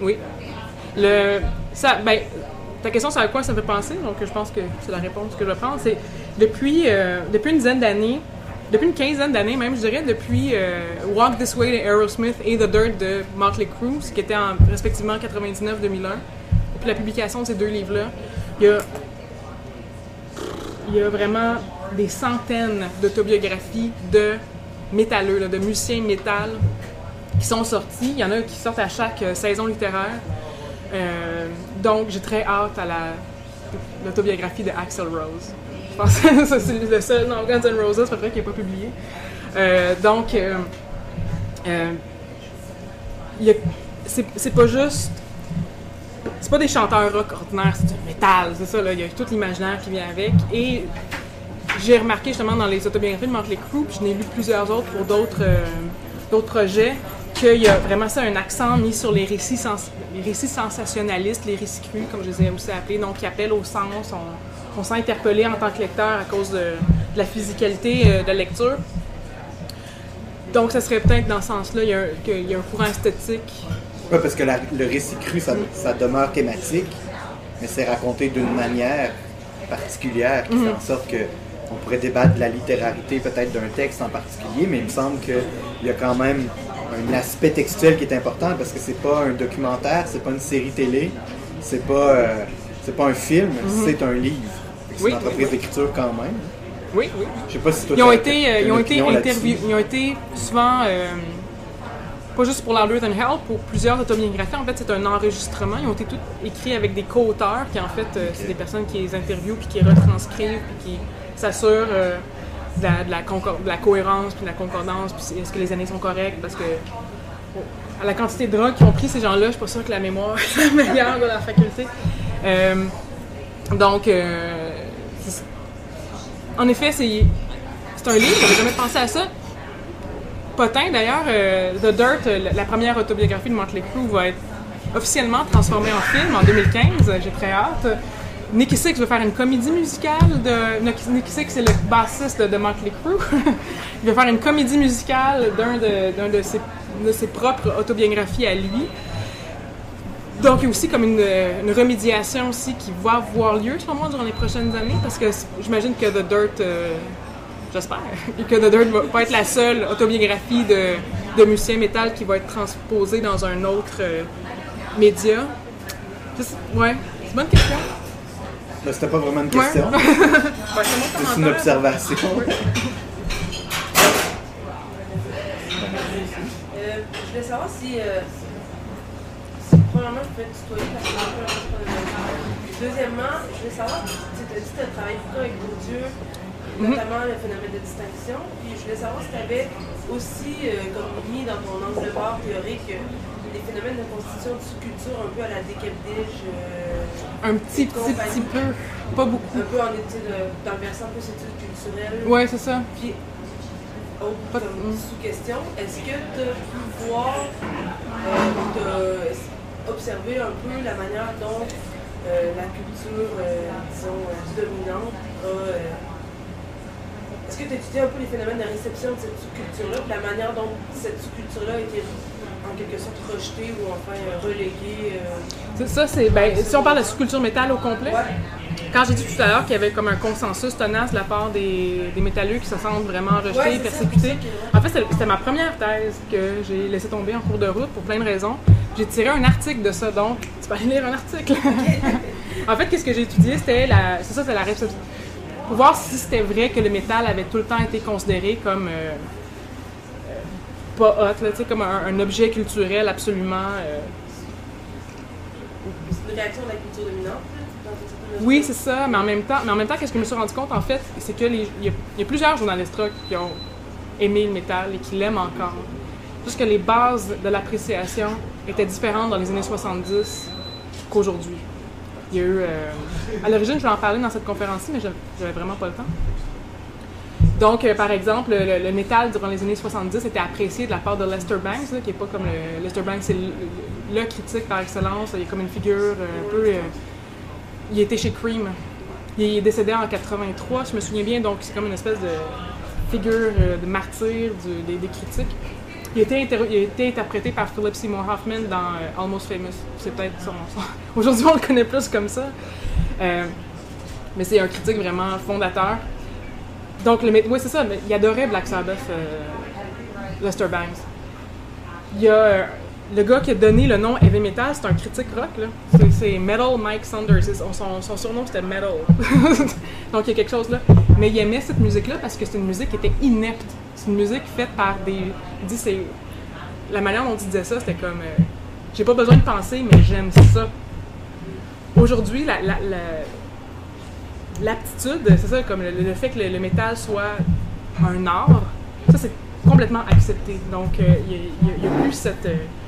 Ta question, c'est à quoi ça me fait penser, donc je pense que c'est la réponse que je vais prendre. C'est depuis une dizaine d'années, depuis une quinzaine d'années même, je dirais, depuis Walk This Way de Aerosmith et The Dirt de Motley Crue, qui était respectivement en 99-2001, depuis la publication de ces deux livres-là, il y a vraiment des centaines d'autobiographies de métalleux, de musiciens métal, qui sont sortis. Il y en a qui sortent à chaque saison littéraire. Donc, j'ai très hâte à l'autobiographie de Axl Rose. Je pense que ça, c'est le seul dans Guns N' Roses, c'est vrai, qui n'est pas publié. C'est pas juste... C'est pas des chanteurs rock ordinaires, c'est du métal, c'est ça, là. Il y a tout l'imaginaire qui vient avec. Et j'ai remarqué justement dans les autobiographies de Motley Crue, puis je n'ai lu plusieurs autres pour d'autres projets, qu'il y a vraiment ça, un accent mis sur les récits sensationnalistes, les récits crus, comme je les ai aussi appelés, donc qui appellent au sens, on s'est interpellé en tant que lecteur à cause de la physicalité de lecture. Donc ça serait peut-être dans ce sens-là, qu'il y a un courant esthétique. Oui, parce que le récit cru, ça demeure thématique, mais c'est raconté d'une manière particulière qui fait en sorte qu'on pourrait débattre de la littérarité peut-être d'un texte en particulier, mais il me semble qu'il y a quand même un aspect textuel qui est important parce que c'est pas un documentaire, c'est pas une série télé, c'est pas un film, c'est un livre. C'est une entreprise d'écriture quand même. Oui, oui. Je sais pas si toi ils ont été souvent, pas juste pour Louder Than Hell, pour plusieurs autobiographies. En fait, c'est un enregistrement. Ils ont été tous écrits avec des co-auteurs qui, en fait, c'est des personnes qui les interviewent puis qui retranscrivent puis qui s'assurent de la cohérence puis de la concordance puis est-ce que les années sont correctes parce que à la quantité de drogue qu'ils ont pris ces gens-là, je suis pas sûre que la mémoire est la meilleure de la faculté. En effet, c'est un livre, j'avais jamais pensé à ça. Potin, d'ailleurs, The Dirt, la première autobiographie de Motley Crue, va être officiellement transformée en film en 2015. J'ai très hâte. Nikki Sixx veut faire une comédie musicale Nikki Sixx, c'est le bassiste de Motley Crue. Il veut faire une comédie musicale d'un de ses propres autobiographies à lui. Donc, il y a aussi comme une remédiation aussi qui va avoir lieu, selon moi, durant les prochaines années, parce que j'imagine que The Dirt, j'espère, que The Dirt va être la seule autobiographie de musicien métal qui va être transposée dans un autre média. Ouais, c'est une bonne question. Là, c'était pas vraiment une question. Ouais. C'est une observation. Je voulais savoir si premièrement, je peux te tutoyer parce que c'est un peu deuxièmement, je voulais savoir, tu as dit que tu as travaillé beaucoup avec Bourdieu, notamment le phénomène de distinction. Puis je voulais savoir si tu avais aussi comme mis dans ton angle mort théorique des phénomènes de constitution de sous-culture un peu à la Décapdige. Un petit peu, pas beaucoup. Un peu en études, dans le versant un peu études culturelles. Ouais, c'est ça. Puis, comme sous-question, est-ce que tu as pu voir, observer un peu la manière dont la culture, disons, dominante est-ce que tu étudies un peu les phénomènes de réception de cette sous-culture-là, puis la manière dont cette sous-culture-là a été en quelque sorte rejetée ou enfin reléguée? C'est ça, si on parle de sous-culture métal au complet, quand j'ai dit tout à l'heure qu'il y avait comme un consensus tenace de la part des métalleux qui se sentent vraiment rejetés, persécutés, en fait, c'était ma première thèse que j'ai laissé tomber en cours de route pour plein de raisons. J'ai tiré un article de ça, donc tu peux aller lire un article. En fait, qu'est-ce que j'ai étudié, c'est la réception. Pour voir si c'était vrai que le métal avait tout le temps été considéré comme pas hot, là, comme un objet culturel absolument... C'est une réaction de la culture dominante? Oui, c'est ça, mais en même temps, qu'est-ce que je me suis rendu compte, en fait, c'est qu'il y a plusieurs journalistes rock qui ont aimé le métal et qui l'aiment encore. Juste que les bases de l'appréciation étaient différentes dans les années 70 qu'aujourd'hui. Il y a eu... à l'origine, je vais en parler dans cette conférence-ci, mais j'avais vraiment pas le temps. Donc, par exemple, le métal durant les années 70 était apprécié de la part de Lester Bangs, là, qui n'est pas comme Lester Bangs, c'est le critique par excellence. Il est comme une figure un peu... il était chez Cream. Il est décédé en 83, je me souviens bien, donc c'est comme une espèce de figure de martyr des critiques. Il a été interprété par Philip Seymour Hoffman dans Almost Famous. C'est peut-être son... Aujourd'hui, on le connaît plus comme ça. Mais c'est un critique vraiment fondateur. Donc, oui, c'est ça. Il adorait Black Sabbath, Lester Bangs. Il y a le gars qui a donné le nom Heavy Metal, c'est un critique rock, là. C'est Metal Mike Saunders. Son surnom, c'était Metal. Donc, il y a quelque chose là. Mais il aimait cette musique-là parce que c'est une musique qui était inepte. C'est une musique faite par des... Il dit la manière dont il disait ça, c'était comme j'ai pas besoin de penser, mais j'aime ça. Aujourd'hui, l'aptitude, c'est ça, comme le fait que le métal soit un art, ça c'est complètement accepté. Donc il y a plus cette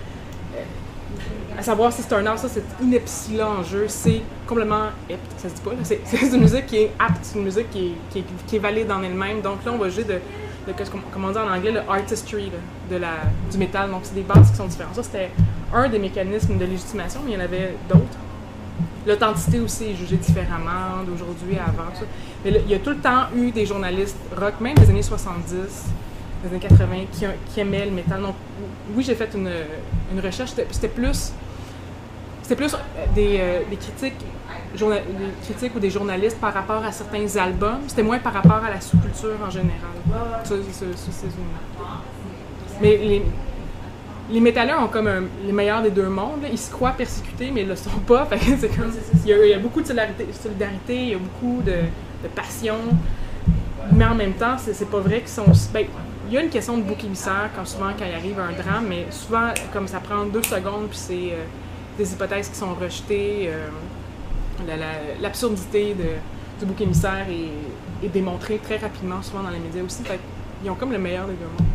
à savoir si c'est un art, ça c'est ineptie-là en jeu, c'est complètement apte, ça se dit pas. C'est une musique qui est apte, c'est une musique qui est valide en elle-même. Donc là, on va juger de comment on dit en anglais, le artistry là, du métal. Donc c'est des bases qui sont différentes. Ça, c'était un des mécanismes de légitimation, mais il y en avait d'autres. L'authenticité aussi est jugée différemment d'aujourd'hui à avant. Ça. Mais il y a tout le temps eu des journalistes rock, même des années 70, des années 80, qui aimaient le métal. Donc oui, j'ai fait une recherche, c'était plus des critiques ou des journalistes par rapport à certains albums. C'était moins par rapport à la sous-culture en général. Mais les métalleurs ont comme les meilleurs des deux mondes. Là. Ils se croient persécutés, mais ils le sont pas. Fait que c'est comme, il y a beaucoup de solidarité, il y a beaucoup de passion. Mais en même temps, c'est pas vrai qu'ils sont... Ben, il y a une question de bouc émissaire souvent quand il arrive un drame, mais souvent, comme ça prend 2 secondes, puis c'est des hypothèses qui sont rejetées. L'absurdité du bouc émissaire est démontrée très rapidement, souvent dans les médias aussi. Fait ils ont comme le meilleur des deux mondes.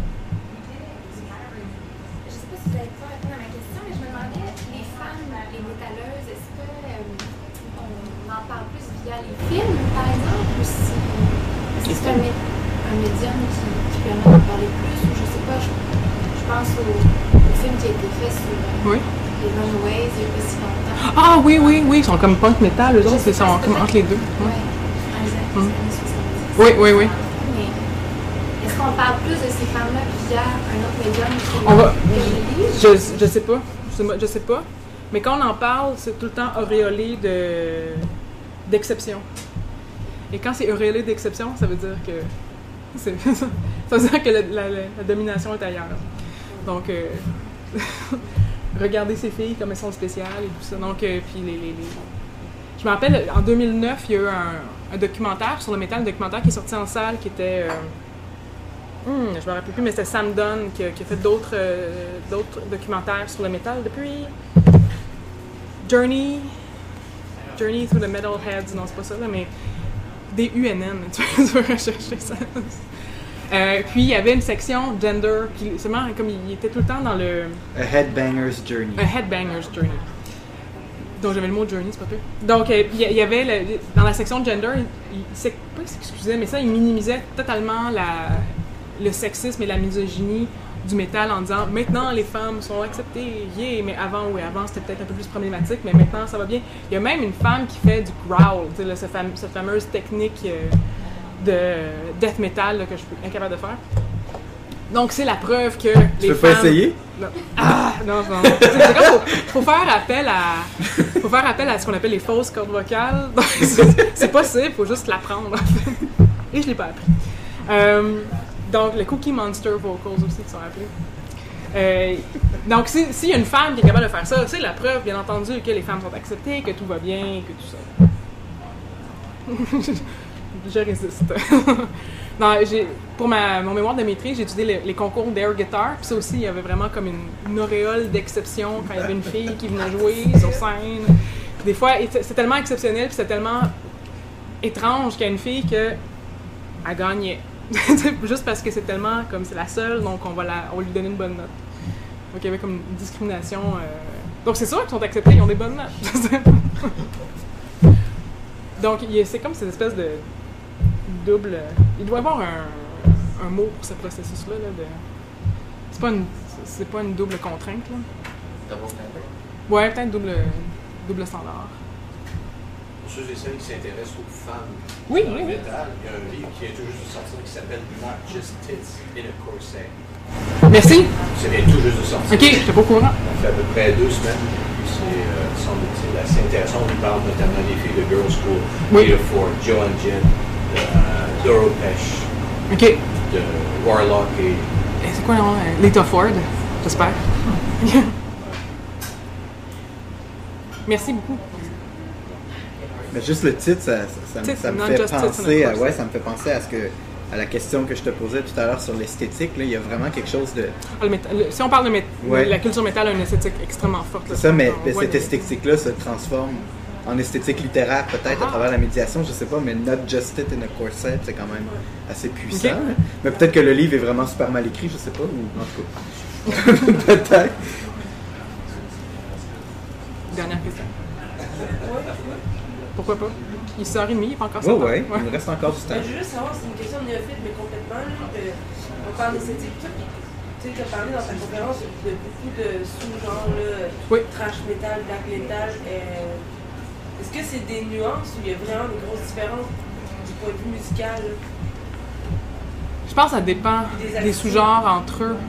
Je sais pas si vous allez pouvoir répondre à ma question, mais je me demandais, les femmes, les métalleuses, est-ce qu'on en parle plus via les films, par exemple, ou si c'est un médium qui permet d'en parler plus, ou je sais pas, je pense au film qui a été fait sur les Runaways il y a pas si longtemps. Ah oui, ils sont comme punk metal, eux autres, ils sont comme entre les deux. Oui, dans les années 70. Oui. Mais est-ce qu'on parle plus de ces femmes-là via un autre médium Je sais pas. Mais quand on en parle, c'est tout le temps auréolé d'exception. Et quand c'est auréolé d'exception, ça veut dire que la domination est ailleurs. Donc, regardez ces filles comme elles sont spéciales et tout ça. Donc, puis je me rappelle, en 2009, il y a eu un documentaire sur le métal, un documentaire qui est sorti en salle, qui était... je me rappelle plus, mais c'était Sam Dunn qui a fait d'autres documentaires sur le métal depuis... Journey through the Metalheads, non, c'est pas ça, là, mais... Des UNN, tu veux rechercher ça. Puis il y avait une section gender, puis seulement comme il était tout le temps dans le... A Headbanger's Journey. A Headbanger's Journey. Donc j'avais le mot journey, c'est pas pire. Donc il y avait, dans la section gender, il s'excusait, mais ça, il minimisait totalement le sexisme et la misogynie du métal en disant maintenant les femmes sont acceptées, mais avant c'était peut-être un peu plus problématique, mais maintenant ça va bien. Il y a même une femme qui fait du growl, tu sais, cette fameuse technique de death metal là, que je suis incapable de faire. Donc c'est la preuve que les femmes... Tu peux pas essayer? Non. Ah non. C'est comme faut faire appel à ce qu'on appelle les fausses cordes vocales. Donc, c'est possible, faut juste l'apprendre. Et je l'ai pas appris. Donc, le Cookie Monster Vocals aussi qui sont appelés. Donc, s'il y a une femme qui est capable de faire ça, c'est la preuve, bien entendu, que les femmes sont acceptées, que tout va bien, que tout ça. Je résiste. Non, pour mon mémoire de maîtrise, j'ai étudié les concours d'air guitar, puis ça aussi, il y avait vraiment comme une auréole d'exception quand il y avait une fille qui venait jouer sur scène. Puis des fois, c'est tellement exceptionnel, puis c'est tellement étrange qu'il y a une fille qu'elle gagnait. Juste parce que c'est tellement comme c'est la seule, donc on va lui donner une bonne note. Donc il y avait comme une discrimination. Donc c'est sûr qu'ils sont acceptés, ils ont des bonnes notes. Donc c'est comme cette espèce de double. Il doit y avoir un mot pour ce processus-là. C'est pas une double contrainte. Là. Double standard? Ouais, peut-être double standard. Pour ceux et celles qui s'intéressent aux femmes dans le métal, il y a un livre qui est tout juste de sortir qui s'appelle Not Just Tits in a Corset. Merci. C'est tout juste de sortir. Ok, j'étais pas au courant. Ça fait à peu près 2 semaines. C'est, semble-t-il, assez intéressant. On parle notamment des filles de Girls School, Rita Ford, Joan Jett, Doro Pesch, de Warlock et... C'est quoi le nom? Rita Ford, j'espère. Merci beaucoup. Mais juste le titre, ça me fait penser à ce que à la question que je te posais tout à l'heure sur l'esthétique, là, il y a vraiment quelque chose de... Si on parle de Ouais. la culture métal a une esthétique extrêmement forte. Là. C'est ça, mais On voit cette esthétique-là se transforme en esthétique littéraire peut-être à travers la médiation, je sais pas, mais Not Just It in a Corset, c'est quand même assez puissant. Ok. Hein. Mais peut-être que le livre est vraiment super mal écrit, je sais pas, ou en tout cas. Peut-être. Dernière question. Pourquoi pas? Il est 6h30, il n'est pas encore Oh, 7h. ouais, il nous reste encore du temps. Mais je veux juste savoir, c'est une question de néophyte, mais complètement, là, on parle d'esthétique, tout. Tu sais, tu as parlé dans ta conférence de beaucoup de sous-genres, là, Oui. trash metal, black metal. Est-ce que c'est des nuances ou il y a vraiment des grosses différences du point de vue musical? Là? Je pense que ça dépend des sous-genres entre eux.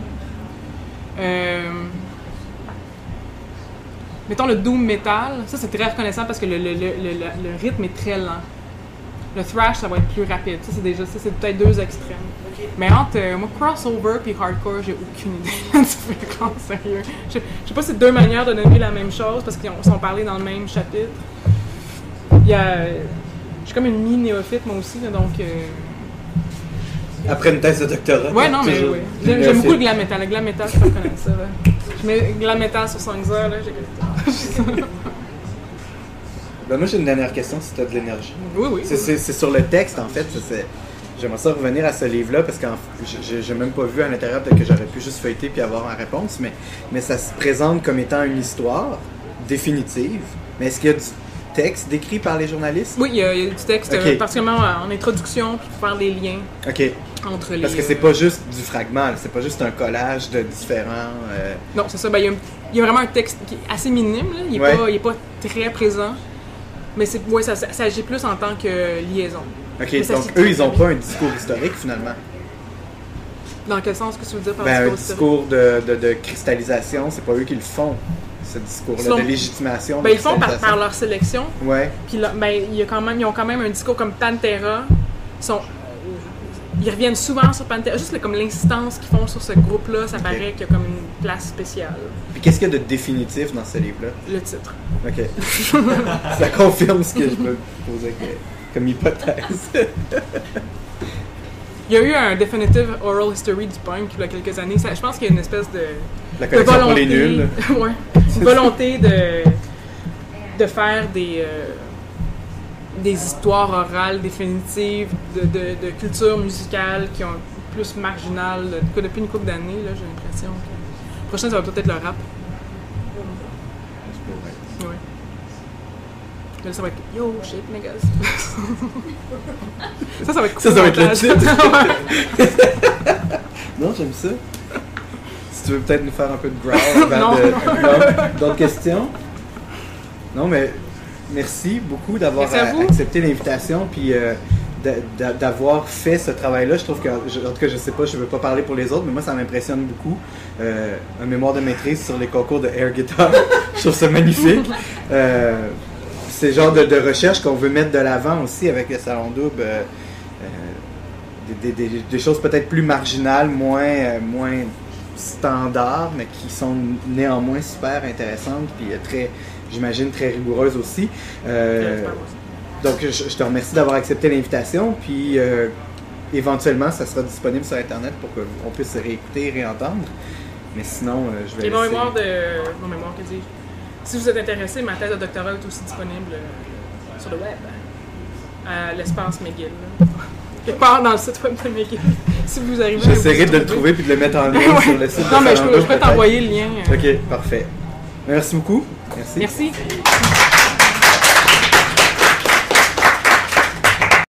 Mettons le doom metal, ça c'est très reconnaissant parce que le rythme est très lent. Le thrash, ça va être plus rapide. Ça c'est peut-être deux extrêmes. Okay. Mais entre moi, crossover puis hardcore, j'ai aucune idée de la différence, sérieux. Je sais pas si c'est deux manières de nommer la même chose parce qu'ils sont parlés dans le même chapitre. Je suis comme une mi-néophyte moi aussi, là, donc... Après une thèse de doctorat. Ouais, non, mais toujours oui. J'aime beaucoup le glam metal. Le glam metal, je peux reconnaître ça. Là. Je mets glam metal sur 5 heures, là, j'ai Ben moi, j'ai une dernière question, si tu as de l'énergie. Oui. C'est sur le texte, en fait. J'aimerais ça revenir à ce livre-là, parce que j'ai même pas vu à l'intérieur, peut-être que j'aurais pu juste feuilleter puis avoir ma réponse, mais ça se présente comme étant une histoire définitive. Mais est-ce qu'il y a du texte décrit par les journalistes? Oui, il y a du texte, Okay. particulièrement en introduction, puis pour faire des liens OK. entre les... Parce que c'est pas juste du fragment, là, c'est pas juste un collage de différents... Non, c'est ça. Ben, il y a vraiment un texte qui est assez minime, là. Il est pas très présent. Mais ça agit plus en tant que liaison. OK, Mais ça donc se eux, dit ils ont très pas un discours historique, finalement. Dans quel sens que tu veux dire par Ben, un discours historique? discours de cristallisation, c'est pas eux qui le font, ce discours-là, de légitimation. Ben, de ils le font par cristallisation. leur sélection. Ouais. Puis là, ben, ils ont quand même un discours comme Pantera. Ils reviennent souvent sur Pantera. Juste comme l'insistance qu'ils font sur ce groupe-là, ça paraît qu'il y a comme une place spéciale. Puis qu'est-ce qu'il y a de définitif dans ce livre-là? Le titre. OK. Ça confirme ce que je me posais comme hypothèse. Il y a eu un definitive oral history du punk il y a quelques années. Je pense qu'il y a une espèce de La collection pour les nuls. Ouais, une volonté de faire des histoires orales définitives de culture musicale qui ont plus marginale. Depuis une couple d'années, là, j'ai l'impression que... Le prochain, ça va peut-être être le rap. Ouais. Là, ça va être Yo, shit, niggas. ça va être cool. Ça va être le montage. titre. Non, j'aime ça. Si tu veux peut-être nous faire un peu de growl avant d'autres questions. Non, mais merci beaucoup d'avoir Merci à vous. accepté l'invitation puis d'avoir fait ce travail-là. Je trouve que, en tout cas, je sais pas, je veux pas parler pour les autres, mais moi, ça m'impressionne beaucoup. Un mémoire de maîtrise sur les concours de air guitar. Je trouve ça magnifique. C'est le genre de recherche qu'on veut mettre de l'avant aussi avec le Salon Double. Des choses peut-être plus marginales, moins standards, mais qui sont néanmoins super intéressantes, puis j'imagine très rigoureuses aussi. Donc, je te remercie d'avoir accepté l'invitation, puis éventuellement, ça sera disponible sur Internet pour qu'on puisse réécouter et réentendre. Mais sinon, je vais Et mon mémoire, que dis-je? Si vous êtes intéressé, ma thèse de doctorat est aussi disponible sur le web, à l'espace McGill. Quelque part dans le site web de McGill. Si vous arrivez J'essaierai de le trouver puis de le mettre en lien Ouais. sur le site. Non, de mais je Salon peux Double, t'envoyer le lien. peut-être. Ok, parfait. Merci beaucoup. Merci. Merci.